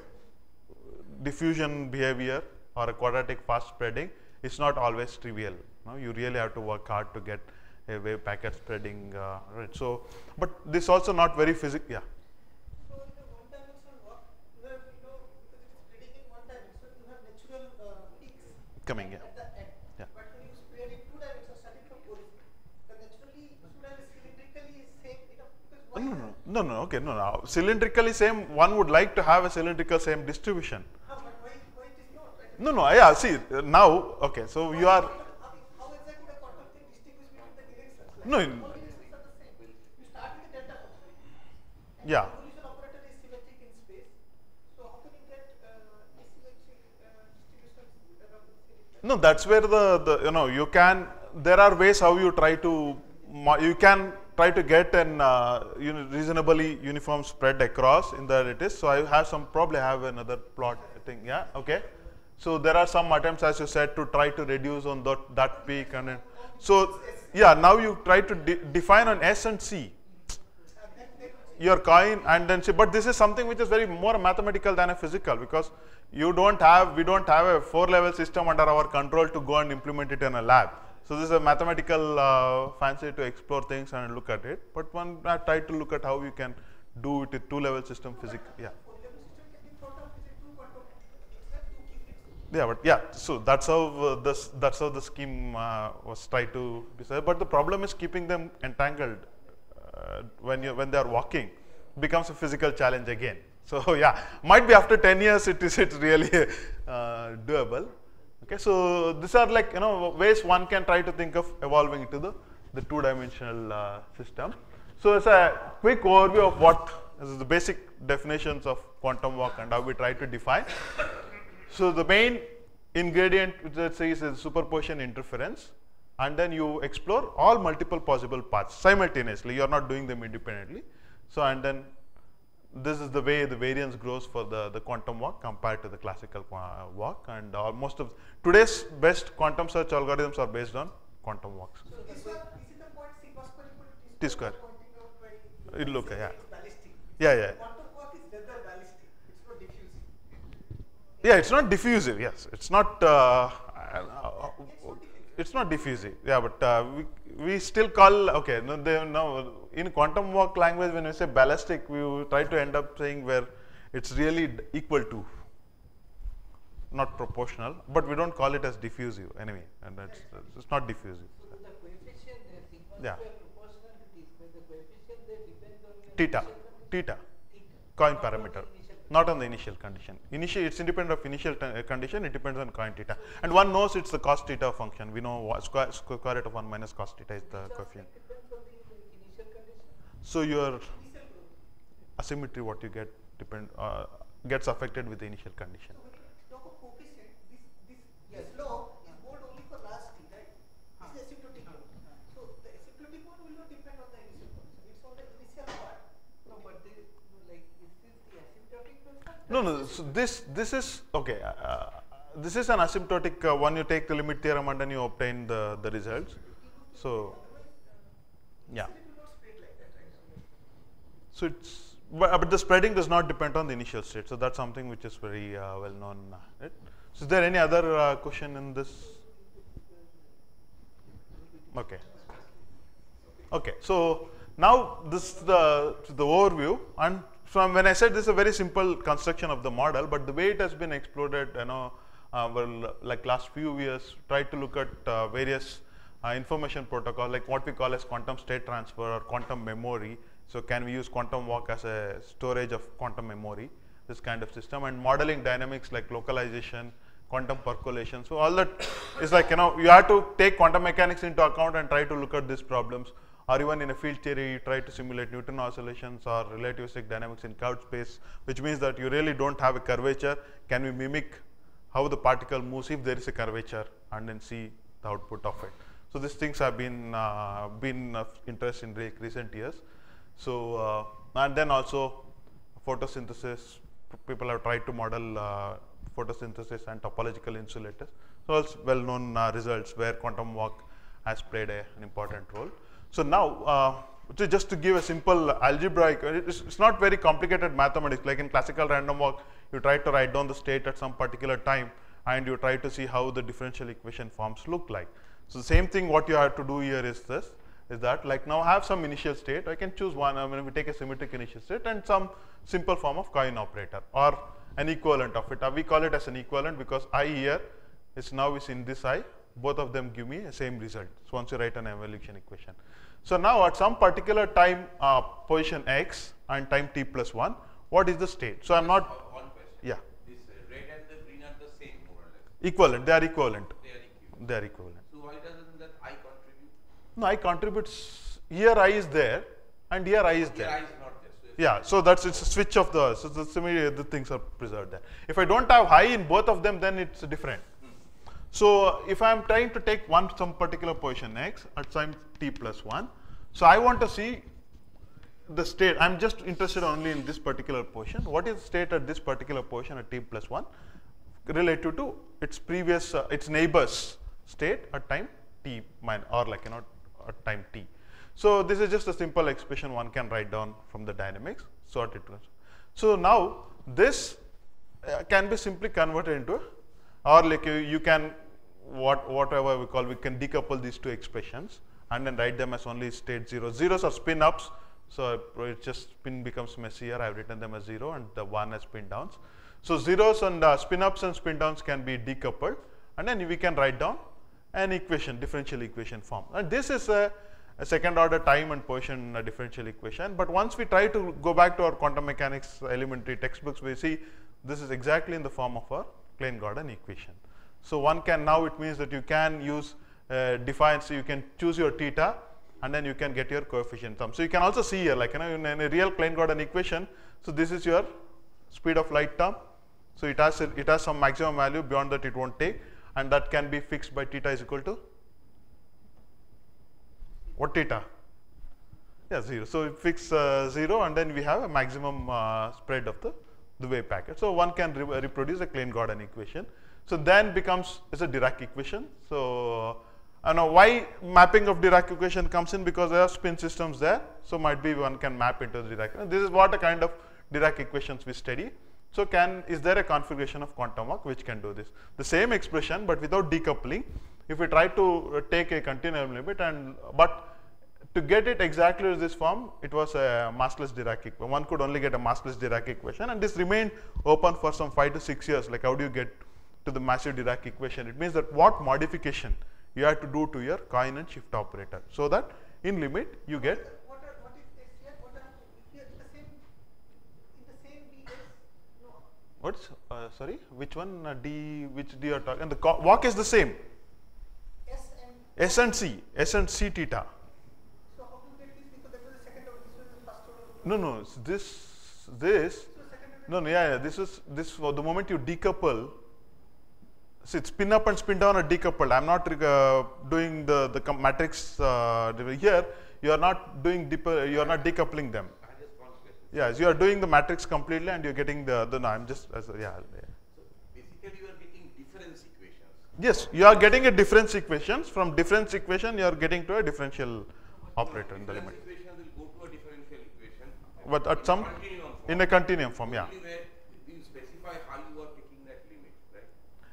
[SPEAKER 1] diffusion behavior or a quadratic fast spreading is not always trivial. No? You really have to work hard to get a wave packet spreading. Uh, right. So, but this also not very physical. Yeah.
[SPEAKER 4] So in the one dimensional walk, you have you know because it is spreading in one dimension, you have natural uh, peaks
[SPEAKER 1] Coming. Yeah.
[SPEAKER 4] at the end.
[SPEAKER 1] Yeah.
[SPEAKER 4] But when you spread in two dimensions, starting from origin, the naturally should have cylindrically same. You know, because
[SPEAKER 1] No,
[SPEAKER 4] why
[SPEAKER 1] no, no, no, no. Okay, no, no. Cylindrically same. One would like to have a cylindrical same distribution.
[SPEAKER 4] Huh, but why why it is not? Right?
[SPEAKER 1] No, no. Yeah. See uh, now. Okay. So you are.
[SPEAKER 4] How, how exactly the quantum thing distinguishes between the directions? Like
[SPEAKER 1] No,
[SPEAKER 4] all
[SPEAKER 1] in-
[SPEAKER 4] directions are the same. You start with the delta function. And
[SPEAKER 1] Yeah.
[SPEAKER 4] the evolution operator is symmetric in space. So how can you get uh, asymmetric uh, distributions around the cylinder?
[SPEAKER 1] No, that's where the, the you know you can. There are ways how you try to mo- you can try to get an uh, uni reasonably uniform spread across in that it is. So I have some probably have another plot thing. Yeah. Okay. So there are some attempts, as you said, to try to reduce on that that peak and then, so yeah. Now you try to de define on S and C your coin and then see. But this is something which is very more mathematical than a physical because you don't have we don't have a four level system under our control to go and implement it in a lab. So this is a mathematical uh, fancy to explore things and look at it. But one uh, try to look at how you can do it with two level system physics. Yeah.
[SPEAKER 4] Four level system can be thought of as a two quantum except two qubits.
[SPEAKER 1] Yeah, but yeah, so that's how uh, this that's how the scheme uh, was tried to be said. But the problem is keeping them entangled uh, when you when they are walking becomes a physical challenge again. So yeah, might be after ten years it is it's really uh, doable. Okay, so these are like you know ways one can try to think of evolving into the the two dimensional uh, system. So it's a quick overview of what is the basic definitions of quantum walk and how we try to define. So the main ingredient which let's say is superposition interference, and then you explore all multiple possible paths simultaneously. You are not doing them independently. So and then this is the way the variance grows for the, the quantum walk compared to the classical uh, walk, and uh, most of today's best quantum search algorithms are based on quantum walks.
[SPEAKER 4] So this one, this is the point sigma square equal to
[SPEAKER 1] T
[SPEAKER 4] T
[SPEAKER 1] square.
[SPEAKER 4] square pointing out by
[SPEAKER 1] It look,
[SPEAKER 4] saying
[SPEAKER 1] yeah.
[SPEAKER 4] it's ballistic.
[SPEAKER 1] Yeah, yeah.
[SPEAKER 4] Quantum walk is rather ballistic. It's not diffusing.
[SPEAKER 1] Yeah, it's not diffusive. Yes, it's not. Uh, uh, it's not diffusive. Yeah, but uh, we we still call okay. No, they, no, in quantum walk language, when we say ballistic, we try to end up saying where it's really equal to, not proportional. But we don't call it as diffusive anyway, and that's it's not diffusive.
[SPEAKER 3] So the coefficient there, sigma
[SPEAKER 1] Yeah.
[SPEAKER 3] square proportional to t square, the coefficient there depends on your
[SPEAKER 1] Theta,
[SPEAKER 3] initial condition.
[SPEAKER 1] theta,
[SPEAKER 3] Theta.
[SPEAKER 1] coin
[SPEAKER 3] Not on the
[SPEAKER 1] parameter.
[SPEAKER 3] initial
[SPEAKER 1] Not on the initial condition. Initial, it's independent of initial uh, condition. It depends on coin theta, and one knows it's the cos theta function. We know what square, square root of one minus cos theta is the coefficient.
[SPEAKER 3] depends on the initial condition.
[SPEAKER 1] So your asymmetry, what you get, depend uh, gets affected with the initial condition.
[SPEAKER 4] So when you talk of coefficient, this this this law is bold only for last t, right? This is asymptotic one. So the asymptotic one will not depend on the initial condition. It's on the initial part.
[SPEAKER 3] No, but they, no, like is this the asymptotic function?
[SPEAKER 1] No, no. So this this is okay. Uh, this is an asymptotic uh, one. You take the limit theorem and then you obtain the the results. So yeah.
[SPEAKER 4] It will not spread like that, right?
[SPEAKER 1] So it's but, but the spreading does not depend on the initial state. So that's something which is very uh, well known. Uh, right? So is there any other uh, question in this? Okay. Okay. So now this is the, the overview, and from when I said this is a very simple construction of the model, but the way it has been exploded, you know, uh, well, like last few years, tried to look at uh, various uh, information protocol, like what we call as quantum state transfer or quantum memory. So can we use quantum walk as a storage of quantum memory, this kind of system, and modeling dynamics like localization, quantum percolation. So all that is like, you know, you have to take quantum mechanics into account and try to look at these problems. Or even in a field theory, you try to simulate Newton oscillations or relativistic dynamics in curved space, which means that you really don't have a curvature. Can we mimic how the particle moves if there is a curvature, and then see the output of it? So these things have been uh, been of interest in re recent years. So uh, and then also photosynthesis. People have tried to model uh, photosynthesis and topological insulators. So it's well-known uh, results where quantum walk has played a, an important role. So now, uh, to just to give a simple algebraic, it's, it's not very complicated mathematics. Like in classical random walk, you try to write down the state at some particular time, and you try to see how the differential equation forms look like. So the same thing what you have to do here is this, is that like now I have some initial state. I can choose one. I mean, we take a symmetric initial state and some simple form of coin operator or an equivalent of it. Uh, we call it as an equivalent because I here is now is in this I. Both of them give me the same result. So once you write an evolution equation. So now at some particular time uh, position x and time t plus one, what is the state? So I'm not.
[SPEAKER 2] One question.
[SPEAKER 1] Yeah.
[SPEAKER 2] This uh, red and the green are the same more or less.
[SPEAKER 1] Equivalent. They are equivalent.
[SPEAKER 2] They are equivalent.
[SPEAKER 1] They are equivalent.
[SPEAKER 2] So why doesn't that I contribute?
[SPEAKER 1] No, I contributes. Here I is there, and here I is
[SPEAKER 2] Here
[SPEAKER 1] there.
[SPEAKER 2] I is not there. So
[SPEAKER 1] Yeah. So that's it's a switch of the. So the similar the things are preserved there. If I don't have I in both of them, then it's different. So if I am trying to take one some particular position x at time t plus one, so I want to see the state. I am just interested only in this particular position. What is the state at this particular position at t plus one relative to its previous, uh, its neighbor's state at time t minus, or like, you know, at time t. So this is just a simple expression one can write down from the dynamics. Sort it. So now this uh, can be simply converted into a, or like you, you can what whatever we call, we can decouple these two expressions and then write them as only state zero. Zeros are spin ups, so it just spin becomes messier. I've written them as zero and the one as spin downs. So zeros and uh, spin ups and spin downs can be decoupled, and then we can write down an equation, differential equation form. And this is a, a second order time and position uh, differential equation. But once we try to go back to our quantum mechanics elementary textbooks, we see this is exactly in the form of our Klein-Gordon equation. So one can, now it means that you can use uh, define, so you can choose your theta and then you can get your coefficient term. So you can also see here, like, you know, in, in a real Klein-Gordon equation, so this is your speed of light term. So it has a, it has some maximum value, beyond that it won't take, and that can be fixed by theta is equal to what theta? Yeah, zero. So it fix uh, zero, and then we have a maximum uh, spread of the the wave packet. So one can re reproduce a Klein-Gordon equation. So then becomes is a Dirac equation. So I know why mapping of Dirac equation comes in, because there are spin systems there. So might be one can map into the Dirac. And this is what a kind of Dirac equations we study. So can is there a configuration of quantum walk which can do this? The same expression but without decoupling. If we try to uh, take a continuum limit, and but to get it exactly as this form, it was a massless Dirac equation. One could only get a massless Dirac equation, and this remained open for some five to six years. Like, how do you get to the massive Dirac equation? It means that what modification you have to do to your coin and shift operator, so that in limit you get.
[SPEAKER 4] What are, what is this here? What are here in the same in the same D S? No.
[SPEAKER 1] What's uh, sorry? Which one? Uh, D? Which D are talking? And the walk is the same.
[SPEAKER 4] S and
[SPEAKER 1] S and C. S and C theta.
[SPEAKER 4] so how to get this? Because that was the second order. This was the first order.
[SPEAKER 1] No, no. This this.
[SPEAKER 4] So second order.
[SPEAKER 1] No, no. Yeah, yeah. This is this. For the moment you decouple. See, spin up and spin down are decoupled. I'm not uh, doing the the matrix uh, here. You are not doing deeper. You are not decoupling them.
[SPEAKER 2] I just want to get this.
[SPEAKER 1] Yes, you are doing the matrix completely, and you're getting the the. No, I'm just as a, yeah.
[SPEAKER 2] So basically, you are getting difference equations.
[SPEAKER 1] Yes, you are getting a difference equations. From difference equation, you are getting to a differential operator in the limit.
[SPEAKER 2] Difference equation will go to a differential equation.
[SPEAKER 1] But at
[SPEAKER 2] in
[SPEAKER 1] some
[SPEAKER 2] continuum form.
[SPEAKER 1] in a continuum form, yeah.
[SPEAKER 2] Only where you specify how you are taking that limit, right?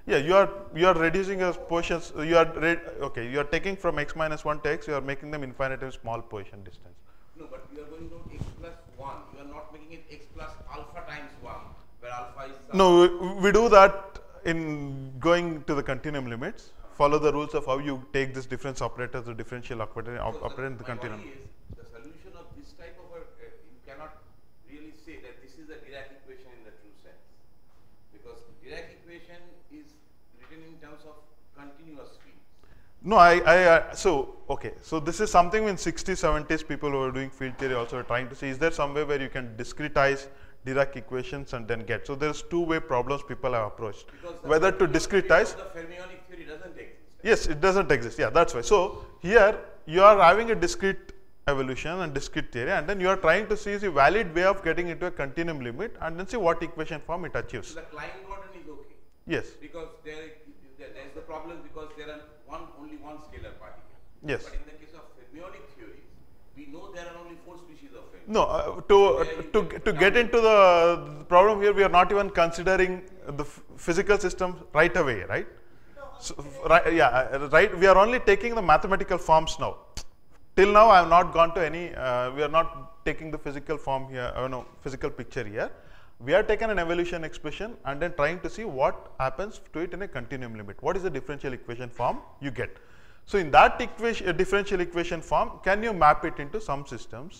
[SPEAKER 1] Yeah, you are you are reducing your positions. You are okay. You are taking from x minus one to x. You are making them infinitely small position distance.
[SPEAKER 2] No, but you are going to x plus one. You are not making it x plus alpha times one, where alpha is.
[SPEAKER 1] No, we, we do that in going to the continuum limits. Follow the rules of how you take this difference operator to differential operator, op,
[SPEAKER 2] so
[SPEAKER 1] operator in the
[SPEAKER 2] my
[SPEAKER 1] continuum.
[SPEAKER 2] worry is the solution of this type of a, uh, you cannot really say that this is a Dirac equation in the true sense, because Dirac equation is written in terms of continuous fields.
[SPEAKER 1] No, I, I, uh, so, okay, so this is something in sixties, seventies people who are doing field theory also are trying to see, is there some way where you can discretize Dirac equations and then get, so there's two way problems people have approached, whether to discretize.
[SPEAKER 2] The fermionic theory doesn't exist.
[SPEAKER 1] Yes, it doesn't exist, yeah, that's why. So, here you are having a discrete evolution and discrete theory, and then you are trying to see the valid way of getting into a continuum limit and then see what equation form it achieves.
[SPEAKER 2] So the Klein-Gordon is okay.
[SPEAKER 1] Yes.
[SPEAKER 2] Because there, there is the problem because there are one only one scalar particle.
[SPEAKER 1] Yes.
[SPEAKER 2] But in the case of fermionic theory, we know there are only four species of fermions.
[SPEAKER 1] No, uh, to uh, to to get into the problem here, we are not even considering the f physical system right away, right? So, right, yeah, uh, right. We are only taking the mathematical forms now. Till now, I have not gone to any. Uh, we are not taking the physical form here. Uh, no, physical picture here. We are taking an evolution expression and then trying to see what happens to it in a continuum limit. What is the differential equation form you get? So, in that equation, uh, differential equation form, can you map it into some systems?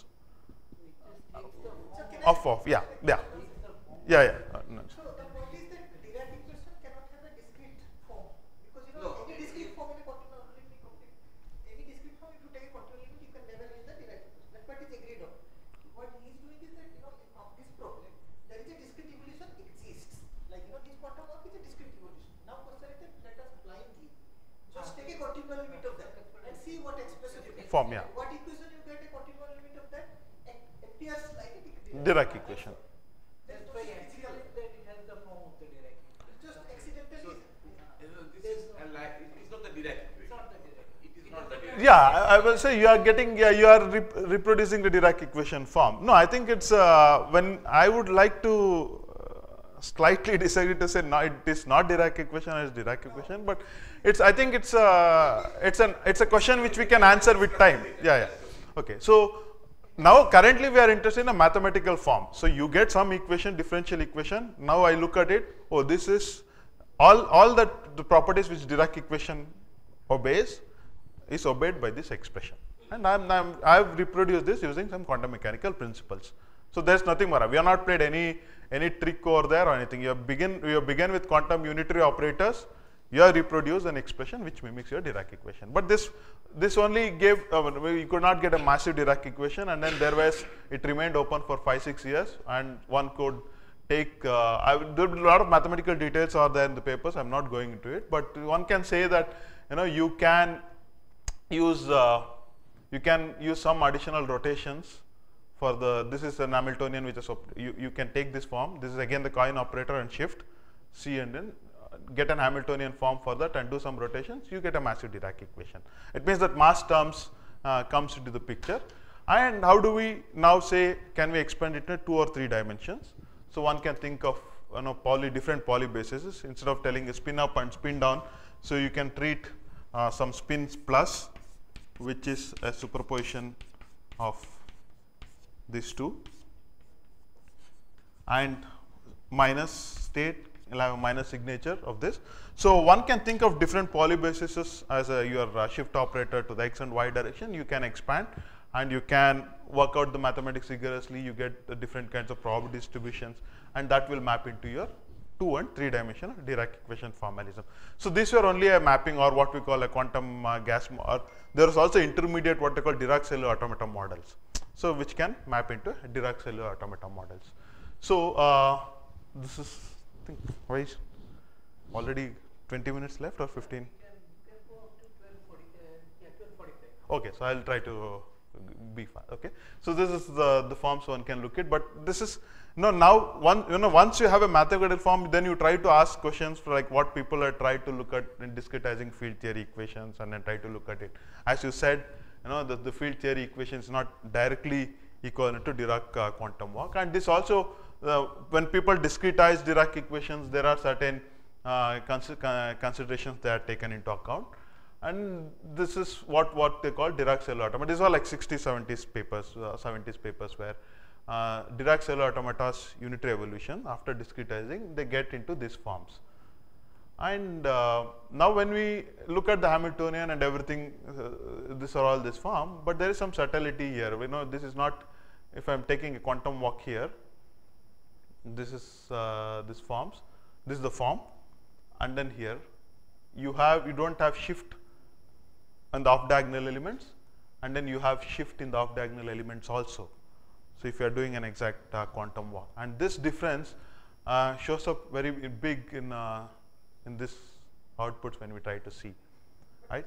[SPEAKER 1] Of of yeah yeah yeah yeah. Uh, no.
[SPEAKER 4] So the point is that Dirac equation cannot have a discrete form, because you know
[SPEAKER 2] No.
[SPEAKER 4] any discrete form in a continuum limit, any discrete form if you take a continuum limit, you can never use the Dirac equation. That part is agreed on. What he is doing is that, you know, of this problem there is a discrete evolution exists. Like, you know, this quantum walk is a discrete evolution. Now consider that, let us blindly just take a continuum limit of that and see what expression you get.
[SPEAKER 1] Form, yeah.
[SPEAKER 4] What equation you get a continuum limit of that appears like a
[SPEAKER 1] Dirac equation.
[SPEAKER 3] That's why actually that it has the form of the Dirac equation.
[SPEAKER 4] Just accidentally.
[SPEAKER 2] This is a like, it is not the Dirac equation.
[SPEAKER 3] It's not the Dirac.
[SPEAKER 2] It is not the Dirac.
[SPEAKER 1] Yeah, I, I will say you are getting, yeah, you are rep reproducing the Dirac equation form. No, I think it's, uh, when I would like to uh, slightly disagree to say no, it is not Dirac equation, it's Dirac equation, but it's, I think it's, uh, it's, an, it's a question which we can answer with time. Yeah, yeah. Okay, so now currently we are interested in a mathematical form. So you get some equation, differential equation. Now I look at it, oh, this is all, all that the properties which Dirac equation obeys is obeyed by this expression, and I'm, I'm I've reproduced this using some quantum mechanical principles. So there's nothing more. We have not played any any trick over there or anything. You have begin you have begin with quantum unitary operators. You have reproduced an expression which mimics your Dirac equation. But this this only gave uh, you could not get a massive Dirac equation, and then there was it remained open for five six years, and one could take. Uh, I there a lot of mathematical details are there in the papers. I'm not going into it, but one can say that, you know, you can use uh, you can use some additional rotations for the, this is an Hamiltonian which is, you, you can take this form, this is again the coin operator and shift C, and then uh, get an Hamiltonian form for that and do some rotations, you get a massive Dirac equation. It means that mass terms uh, comes into the picture. And how do we now say, can we expand it into two or three dimensions? So one can think of, you know, poly, different poly bases instead of telling a spin up and spin down. So you can treat uh, some spins plus, which is a superposition of these two, and minus state, will have a minus signature of this. So one can think of different polybases as a, your uh, shift operator to the x and y direction. You can expand and you can work out the mathematics rigorously. You get the different kinds of probability distributions, and that will map into your two and three dimensional Dirac equation formalism. So these were only a mapping, or what we call a quantum uh, gas, or there is also intermediate what they call Dirac cellular automata models. So which can map into Dirac cellular automata models. So uh, this is, I think, why is already twenty minutes left or fifteen? Okay, so I'll try to be fast. Okay, so this is the the forms one can look at, but this is no now one you know once you have a mathematical form, then you try to ask questions for like what people are tried to look at in discretizing field theory equations, and then try to look at it. As you said, you know, the, the field theory equation is not directly equivalent to Dirac uh, quantum walk, and this also uh, when people discretize Dirac equations, there are certain uh, consi uh, considerations that are taken into account. And this is what, what they call Dirac-Cell automata. These are like sixties, seventies papers, uh, seventies papers where uh, Dirac-Cell automata's unitary evolution after discretizing, they get into these forms. And uh, now when we look at the Hamiltonian and everything, uh, these are all this form, but there is some subtlety here. We know this is not, if I am taking a quantum walk here, this is uh, this forms, this is the form, and then here you have, you don't have shift on the off diagonal elements, and then you have shift in the off diagonal elements also. So if you are doing an exact uh, quantum walk, and this difference uh, shows up very big in uh, in this outputs when we try to see, right?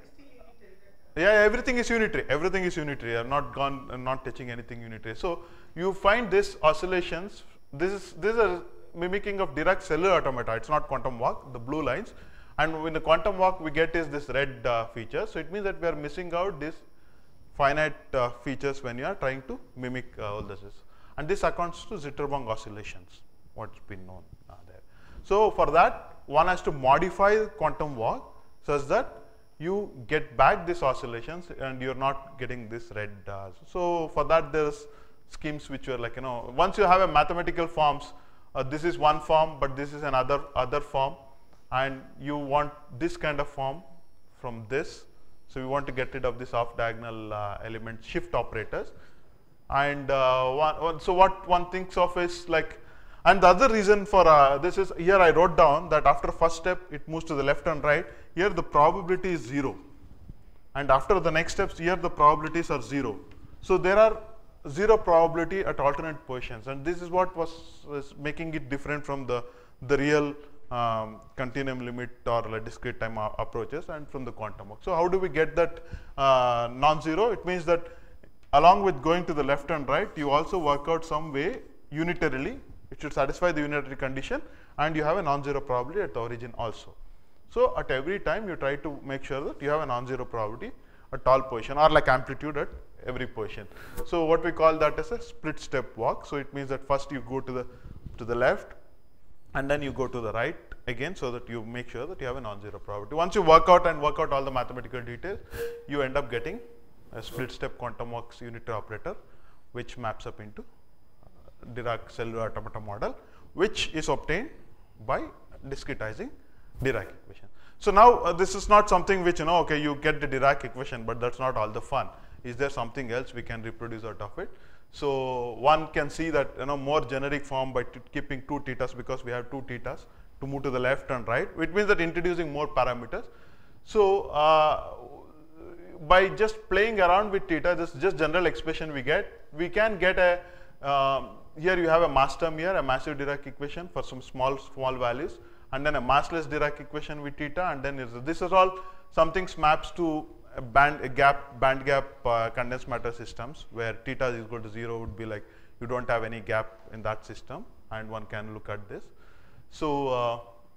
[SPEAKER 1] Yeah, everything is unitary. Everything is unitary. I'm not gone. I'm not touching anything unitary. So you find this oscillations. This is this is a mimicking of Dirac cellular automata. It's not quantum walk. The blue lines, and when the quantum walk we get is this red uh, feature. So it means that we are missing out this finite uh, features when you are trying to mimic uh, all this. And this accounts to Zitterbank oscillations. What's been known uh, there. So for that, one has to modify quantum walk such that you get back these oscillations and you're not getting this red. Uh, so for that, there's schemes which are like, you know, once you have a mathematical forms, uh, this is one form, but this is another other form, and you want this kind of form from this. So you want to get rid of this off diagonal uh, element shift operators. And uh, one, so what one thinks of is like, and the other reason for uh, this is, here I wrote down that after first step it moves to the left and right. Here the probability is zero, and after the next steps here the probabilities are zero. So there are zero probability at alternate positions, and this is what was, was making it different from the the real um, continuum limit or like discrete time approaches and from the quantum walk. So how do we get that uh, non-zero? It means that along with going to the left and right, you also work out some way unitarily. It should satisfy the unitary condition, and you have a non-zero probability at the origin also. So at every time you try to make sure that you have a non-zero probability at all position, or like amplitude at every position. So what we call that as a split step walk. So it means that first you go to the to the left, and then you go to the right again, so that you make sure that you have a non-zero probability. Once you work out and work out all the mathematical details, you end up getting a split step quantum walks unitary operator, which maps up into Dirac cellular automata model, which is obtained by discretizing Dirac equation. So now uh, this is not something which, you know, okay, you get the Dirac equation, but that's not all the fun. Is there something else we can reproduce out of it? So one can see that, you know, more generic form by keeping two thetas, because we have two thetas to move to the left and right. It means that introducing more parameters. So uh, by just playing around with theta, this just general expression we get, we can get a um, here you have a mass term here, a massive Dirac equation for some small small values, and then a massless Dirac equation with theta, and then is, this is all something maps to a band a gap band gap uh, condensed matter systems, where theta is equal to zero would be like you don't have any gap in that system, and one can look at this. So uh,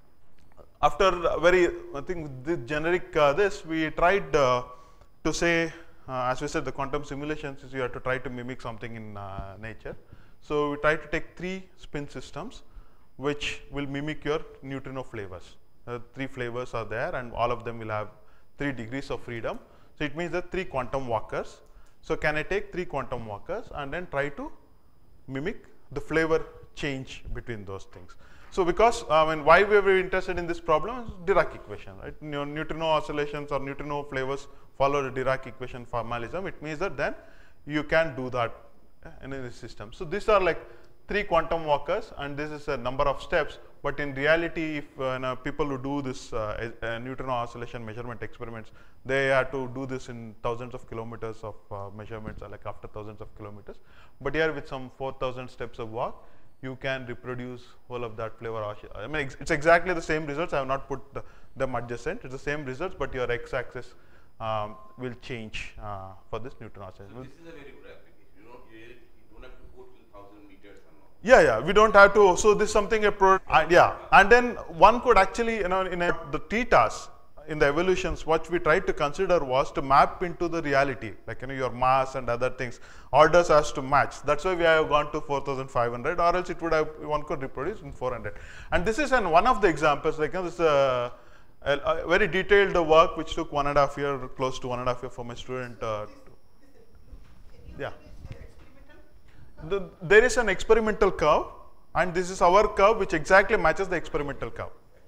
[SPEAKER 1] after very, I think the generic uh, this we tried uh, to say, uh, as we said, the quantum simulations is you have to try to mimic something in uh, nature. So we try to take three spin systems which will mimic your neutrino flavors. Uh, three flavors are there, and all of them will have three degrees of freedom. So it means that three quantum walkers. So can I take three quantum walkers and then try to mimic the flavor change between those things? So because I mean, why we were interested in this problem is Dirac equation, right? Neutrino oscillations or neutrino flavors follow the Dirac equation formalism. It means that then you can do that in this system. So these are like three quantum walkers, and this is a number of steps. But in reality, if uh, you know, people who do this uh, uh, neutrino oscillation measurement experiments, they have to do this in thousands of kilometers of uh, measurements, or like after thousands of kilometers. But here with some four thousand steps of walk, you can reproduce all of that flavor. I mean, it's exactly the same results. I have not put the, them adjacent. It's the same results, but your x-axis um, will change uh, for this neutrino oscillation.
[SPEAKER 2] So this is a very good application. You don't, you don't have to go to one thousand meters or not.
[SPEAKER 1] Yeah, yeah, we don't have to. So this is something a pro. Uh, yeah, and then one could actually, you know, in a, the thetas, in the evolutions, what we tried to consider was to map into the reality, like you know your mass and other things. Orders has to match. That's why we have gone to four thousand five hundred, or else it would have one could reproduce in four hundred. And this is an one of the examples. Like you know, this is a, a, a very detailed work which took one and a half year, close to one and a half year for my student. Uh, yeah. The, there is an experimental curve, and this is our curve which exactly matches the experimental curve.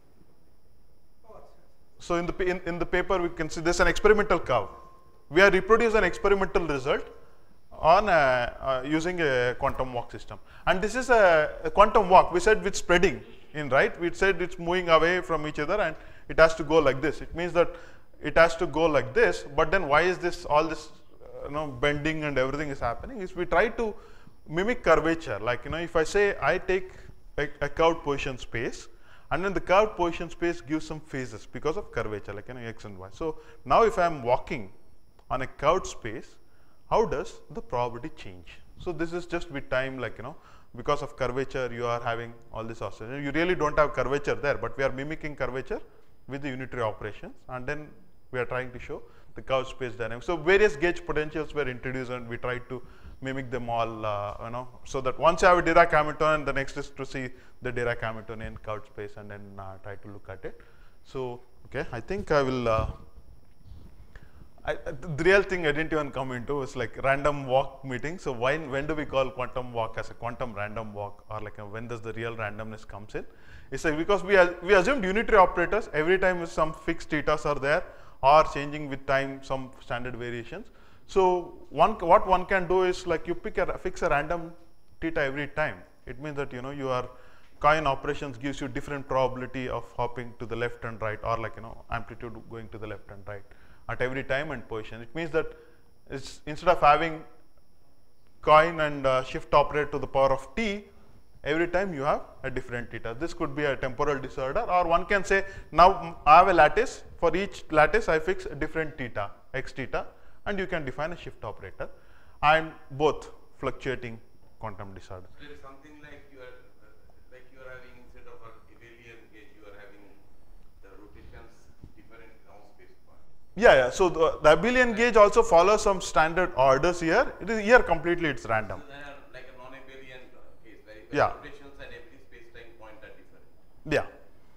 [SPEAKER 1] So in the in, in the paper we can see this is an experimental curve. We have reproduced an experimental result on a, uh, using a quantum walk system, and this is a, a quantum walk. We said with spreading in, right? We said it's moving away from each other, and it has to go like this. It means that it has to go like this. But then why is this all this uh, you know bending and everything is happening? Is we try to mimic curvature. Like you know, if I say I take a, a curved position space, and then the curved position space gives some phases because of curvature, like you know x and y. So now if I am walking on a curved space, how does the probability change? So this is just with time, like you know, because of curvature you are having all this oscillation. You really don't have curvature there, but we are mimicking curvature with the unitary operations, and then we are trying to show the curved space dynamics. So various gauge potentials were introduced, and we tried to mimic them all, uh, you know, so that once you have a Dirac Hamiltonian, the next is to see the Dirac Hamiltonian curved space and then uh, try to look at it. So, okay, I think I will. Uh, I, the real thing I didn't even come into is like random walk meeting. So, why, when do we call quantum walk as a quantum random walk, or like a, when does the real randomness comes in? It's like because we we assumed unitary operators every time some fixed thetas are there, or changing with time some standard variations. So one what one can do is like you pick a fix a random theta every time. It means that you know your coin operations gives you different probability of hopping to the left and right, or like you know amplitude going to the left and right at every time and position. It means that it's instead of having coin and uh, shift operator to the power of t, every time you have a different theta. This could be a temporal disorder, or one can say now I have a lattice. For each lattice I fix a different theta, x theta, and you can define a shift operator, and both fluctuating quantum disorder.
[SPEAKER 2] There is something like you are uh, like you are having instead of a abelian gauge, you are having the rotations different ground space part.
[SPEAKER 1] Yeah, yeah. So the, the abelian gauge also follows some standard orders here. It is here completely it's random.
[SPEAKER 2] So they are like a non-abelian case where
[SPEAKER 1] Yeah.
[SPEAKER 2] rotations at every space-time point are different.
[SPEAKER 1] Yeah.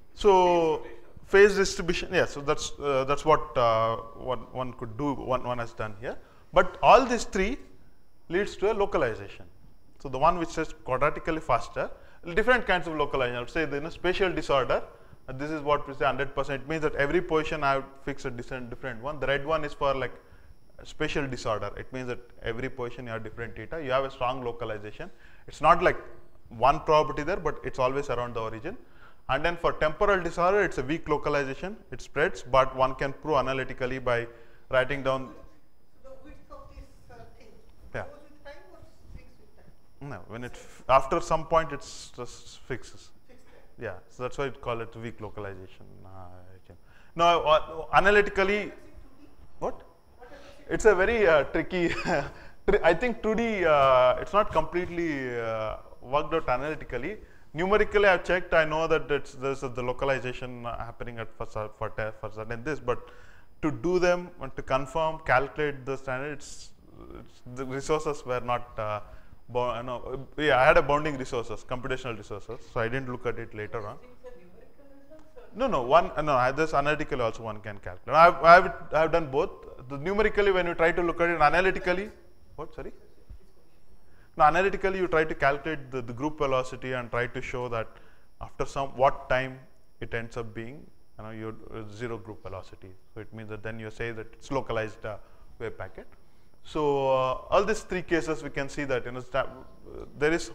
[SPEAKER 1] So phase distribution. Yeah. So that's uh, that's what uh, one one could do. One one has done here. But all these three leads to a localization. So the one which says quadratically faster, different kinds of localization. I would say in a spatial disorder. Uh, this is what we say one hundred percent. It means that every position I have fixed a different different one. The red one is for like spatial disorder. It means that every position you have different theta. You have a strong localization. It's not like one probability there, but it's always around the origin. And then for temporal disorder, it's a weak localization. It spreads, but one can prove analytically by writing down.
[SPEAKER 4] So the width of this uh, thing
[SPEAKER 1] Yeah.
[SPEAKER 4] goes with time or fixed with time?
[SPEAKER 1] No, when it after some point it's just fixes.
[SPEAKER 4] Fixed time.
[SPEAKER 1] Yeah, so that's why it call it weak localization. Uh, now, uh, analytically, what? It's a very uh, tricky. I think two D. Uh, it's not completely uh, worked out analytically. Numerically, I've checked. I know that it's there's the localization uh, happening at for for for certain this, but to do them and to confirm, calculate the standards, it's, the resources were not. Uh, bo- no, yeah, I had a bounding resources, computational resources, so I didn't look at it later on. No, no, one, uh, no, this analytically also one can calculate. I've, I've, I've done both. The numerically, when you try to look at it analytically, what, sorry? No, analytically, you try to calculate the, the group velocity and try to show that after some, what time it ends up being, you know, your uh, zero group velocity. So it means that then you say that it's localized uh, wave packet. So uh, all these three cases, we can see that, you know, uh, there is.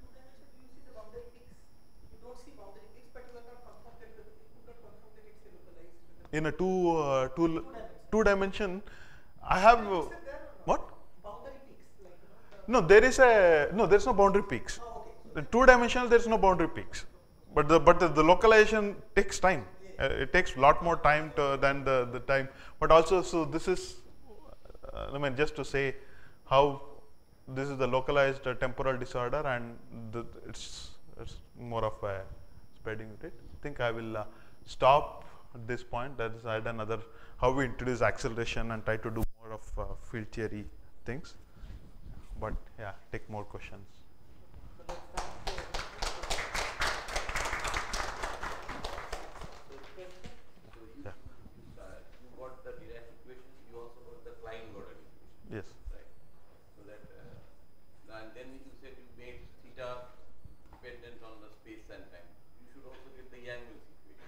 [SPEAKER 1] In a two uh, two two dimension, I have uh, what?
[SPEAKER 4] Boundary peaks, like, you know,
[SPEAKER 1] No, there is a no. There is no boundary peaks.
[SPEAKER 4] oh, okay.
[SPEAKER 1] In two dimensional, there is no boundary peaks. But the but the, the localization takes time. Uh, it takes a lot more time to, than the the time. But also, so this is, uh, I mean, just to say how this is the localized uh, temporal disorder, and the, it's it's more of a spreading with it. I think I will uh, stop at this point. That is, I had another how we introduce acceleration and try to do more of uh, field theory things. But yeah, take more questions.
[SPEAKER 3] So let's start the-
[SPEAKER 2] So you,
[SPEAKER 1] Yeah.
[SPEAKER 2] uh, you got the Dirac equation, you also got the Klein-Gordon equation,
[SPEAKER 1] Yes.
[SPEAKER 2] right? So that, uh, and then you said you made theta dependent on the space and time. You should also get the Yang-Mills equation.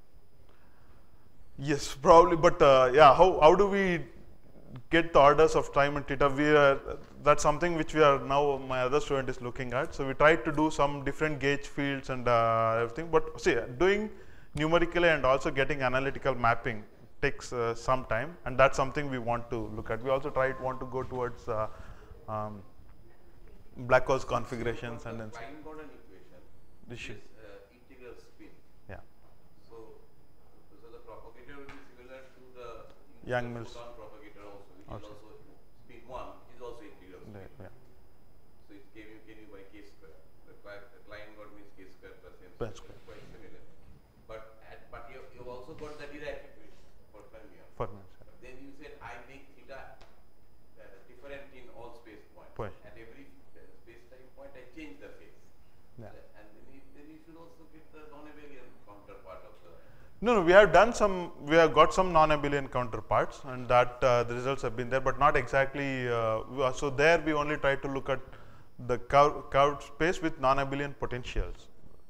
[SPEAKER 1] Yes, probably. But uh, yeah, how how do we get the orders of time and theta? We are that's something which we are now my other student is looking at. So we tried to do some different gauge fields and uh, everything. But see, doing numerically and also getting analytical mapping takes uh, some time, and that's something we want to look at. We also tried want to go towards uh, um, black holes configurations
[SPEAKER 2] So
[SPEAKER 1] and
[SPEAKER 2] the
[SPEAKER 1] then.
[SPEAKER 2] Klein-Gordon equation
[SPEAKER 1] This
[SPEAKER 2] is
[SPEAKER 1] should-
[SPEAKER 2] uh, integral spin.
[SPEAKER 1] Yeah.
[SPEAKER 2] So, so the propagator will be similar to the
[SPEAKER 1] Yang-Mills.
[SPEAKER 2] photon propagator also, which
[SPEAKER 1] Also.
[SPEAKER 2] is also spin one is also integral spin.
[SPEAKER 1] Yeah.
[SPEAKER 2] So it's k mu k nu by k square. The Klein-Gordon means k square plus m
[SPEAKER 1] Plus
[SPEAKER 2] square. It's quite similar. But at, but you you've also got the Dirac equation for fermion.
[SPEAKER 1] Fermion, sir.
[SPEAKER 2] Then you said I make theta uh, different in all space points.
[SPEAKER 1] Point.
[SPEAKER 2] At every uh, space time point, I change the phase.
[SPEAKER 1] Yeah.
[SPEAKER 2] And then you, then you should also get the non-abelian counterpart of the.
[SPEAKER 1] No, no, we have done some, we have got some non-abelian counterparts, and that uh, the results have been there, but not exactly, uh, we are- so there we only try to look at the curved, curved space with non-abelian potentials.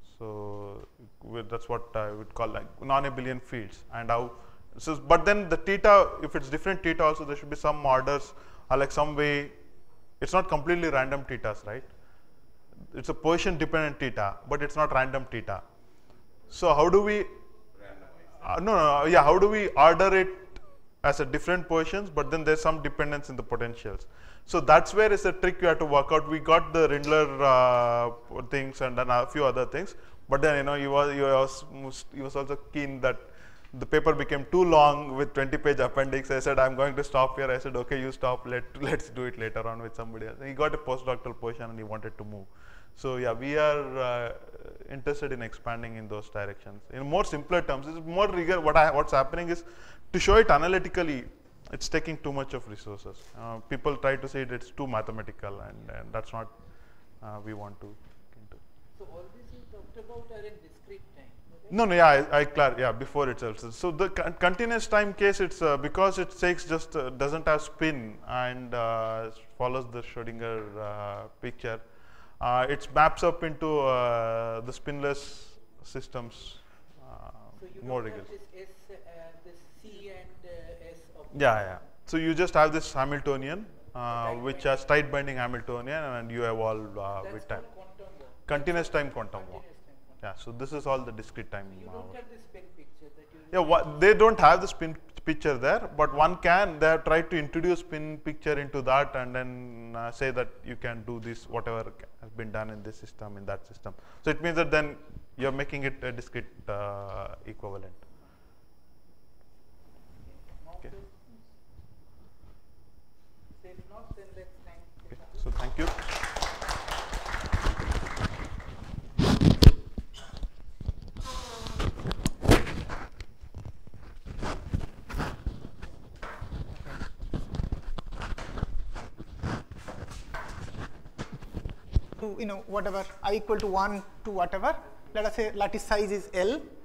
[SPEAKER 1] So we- that's what I would call like non-abelian fields, and how, so, but then the theta, if it's different theta also, there should be some orders, or like some way, it's not completely random thetas, right? It's a position dependent theta, but it's not random theta. So how do we, uh, no, no, yeah, how do we order it as a different positions, but then there's some dependence in the potentials. So that's where is the trick you have to work out. We got the Rindler uh, things and then a few other things, but then you know he was he was most, he was also keen that the paper became too long with twenty page appendix. I said I'm going to stop here. I said okay, you stop. Let let's do it later on with somebody else. He got a postdoctoral position and he wanted to move. So yeah, we are uh, interested in expanding in those directions. In more simpler terms, it's more rigor. What I, what's happening is to show it analytically, it's taking too much of resources. Uh, people try to say it, it's too mathematical, and, and that's not uh, we want to. Into.
[SPEAKER 3] So all these you talked about are in discrete time. Okay?
[SPEAKER 1] No, no, yeah, I, I clar yeah, before itself. So the con continuous time case, it's uh, because it takes just uh, doesn't have spin and uh, follows the Schrodinger uh, picture. Uh, it maps up into uh, the spinless systems uh,
[SPEAKER 3] So you
[SPEAKER 1] more
[SPEAKER 3] don't have
[SPEAKER 1] rigorous.
[SPEAKER 3] this S, uh, this C and uh, S of
[SPEAKER 1] Yeah, yeah. So you just have this Hamiltonian, uh,
[SPEAKER 3] Tight
[SPEAKER 1] which
[SPEAKER 3] binding.
[SPEAKER 1] has tight binding Hamiltonian, and you evolve uh,
[SPEAKER 3] That's
[SPEAKER 1] with time.
[SPEAKER 3] called quantum walk.
[SPEAKER 1] Continuous time quantum walk.
[SPEAKER 3] Continuous time quantum.
[SPEAKER 1] Yeah. So this is all the discrete time.
[SPEAKER 3] You
[SPEAKER 1] uh,
[SPEAKER 3] don't have this spin picture that you.
[SPEAKER 1] Yeah, what, they don't have the spin picture there, but one can. They have tried to introduce spin picture into that, and then uh, say that you can do this whatever has been done in this system, in that system. So it means that then you're making it a discrete uh, equivalent.
[SPEAKER 3] More
[SPEAKER 1] Okay.
[SPEAKER 3] questions? So if not, then let's thank.
[SPEAKER 1] Okay. So thank you.
[SPEAKER 4] To, you know, whatever I equal to one to whatever, let us say lattice size is L,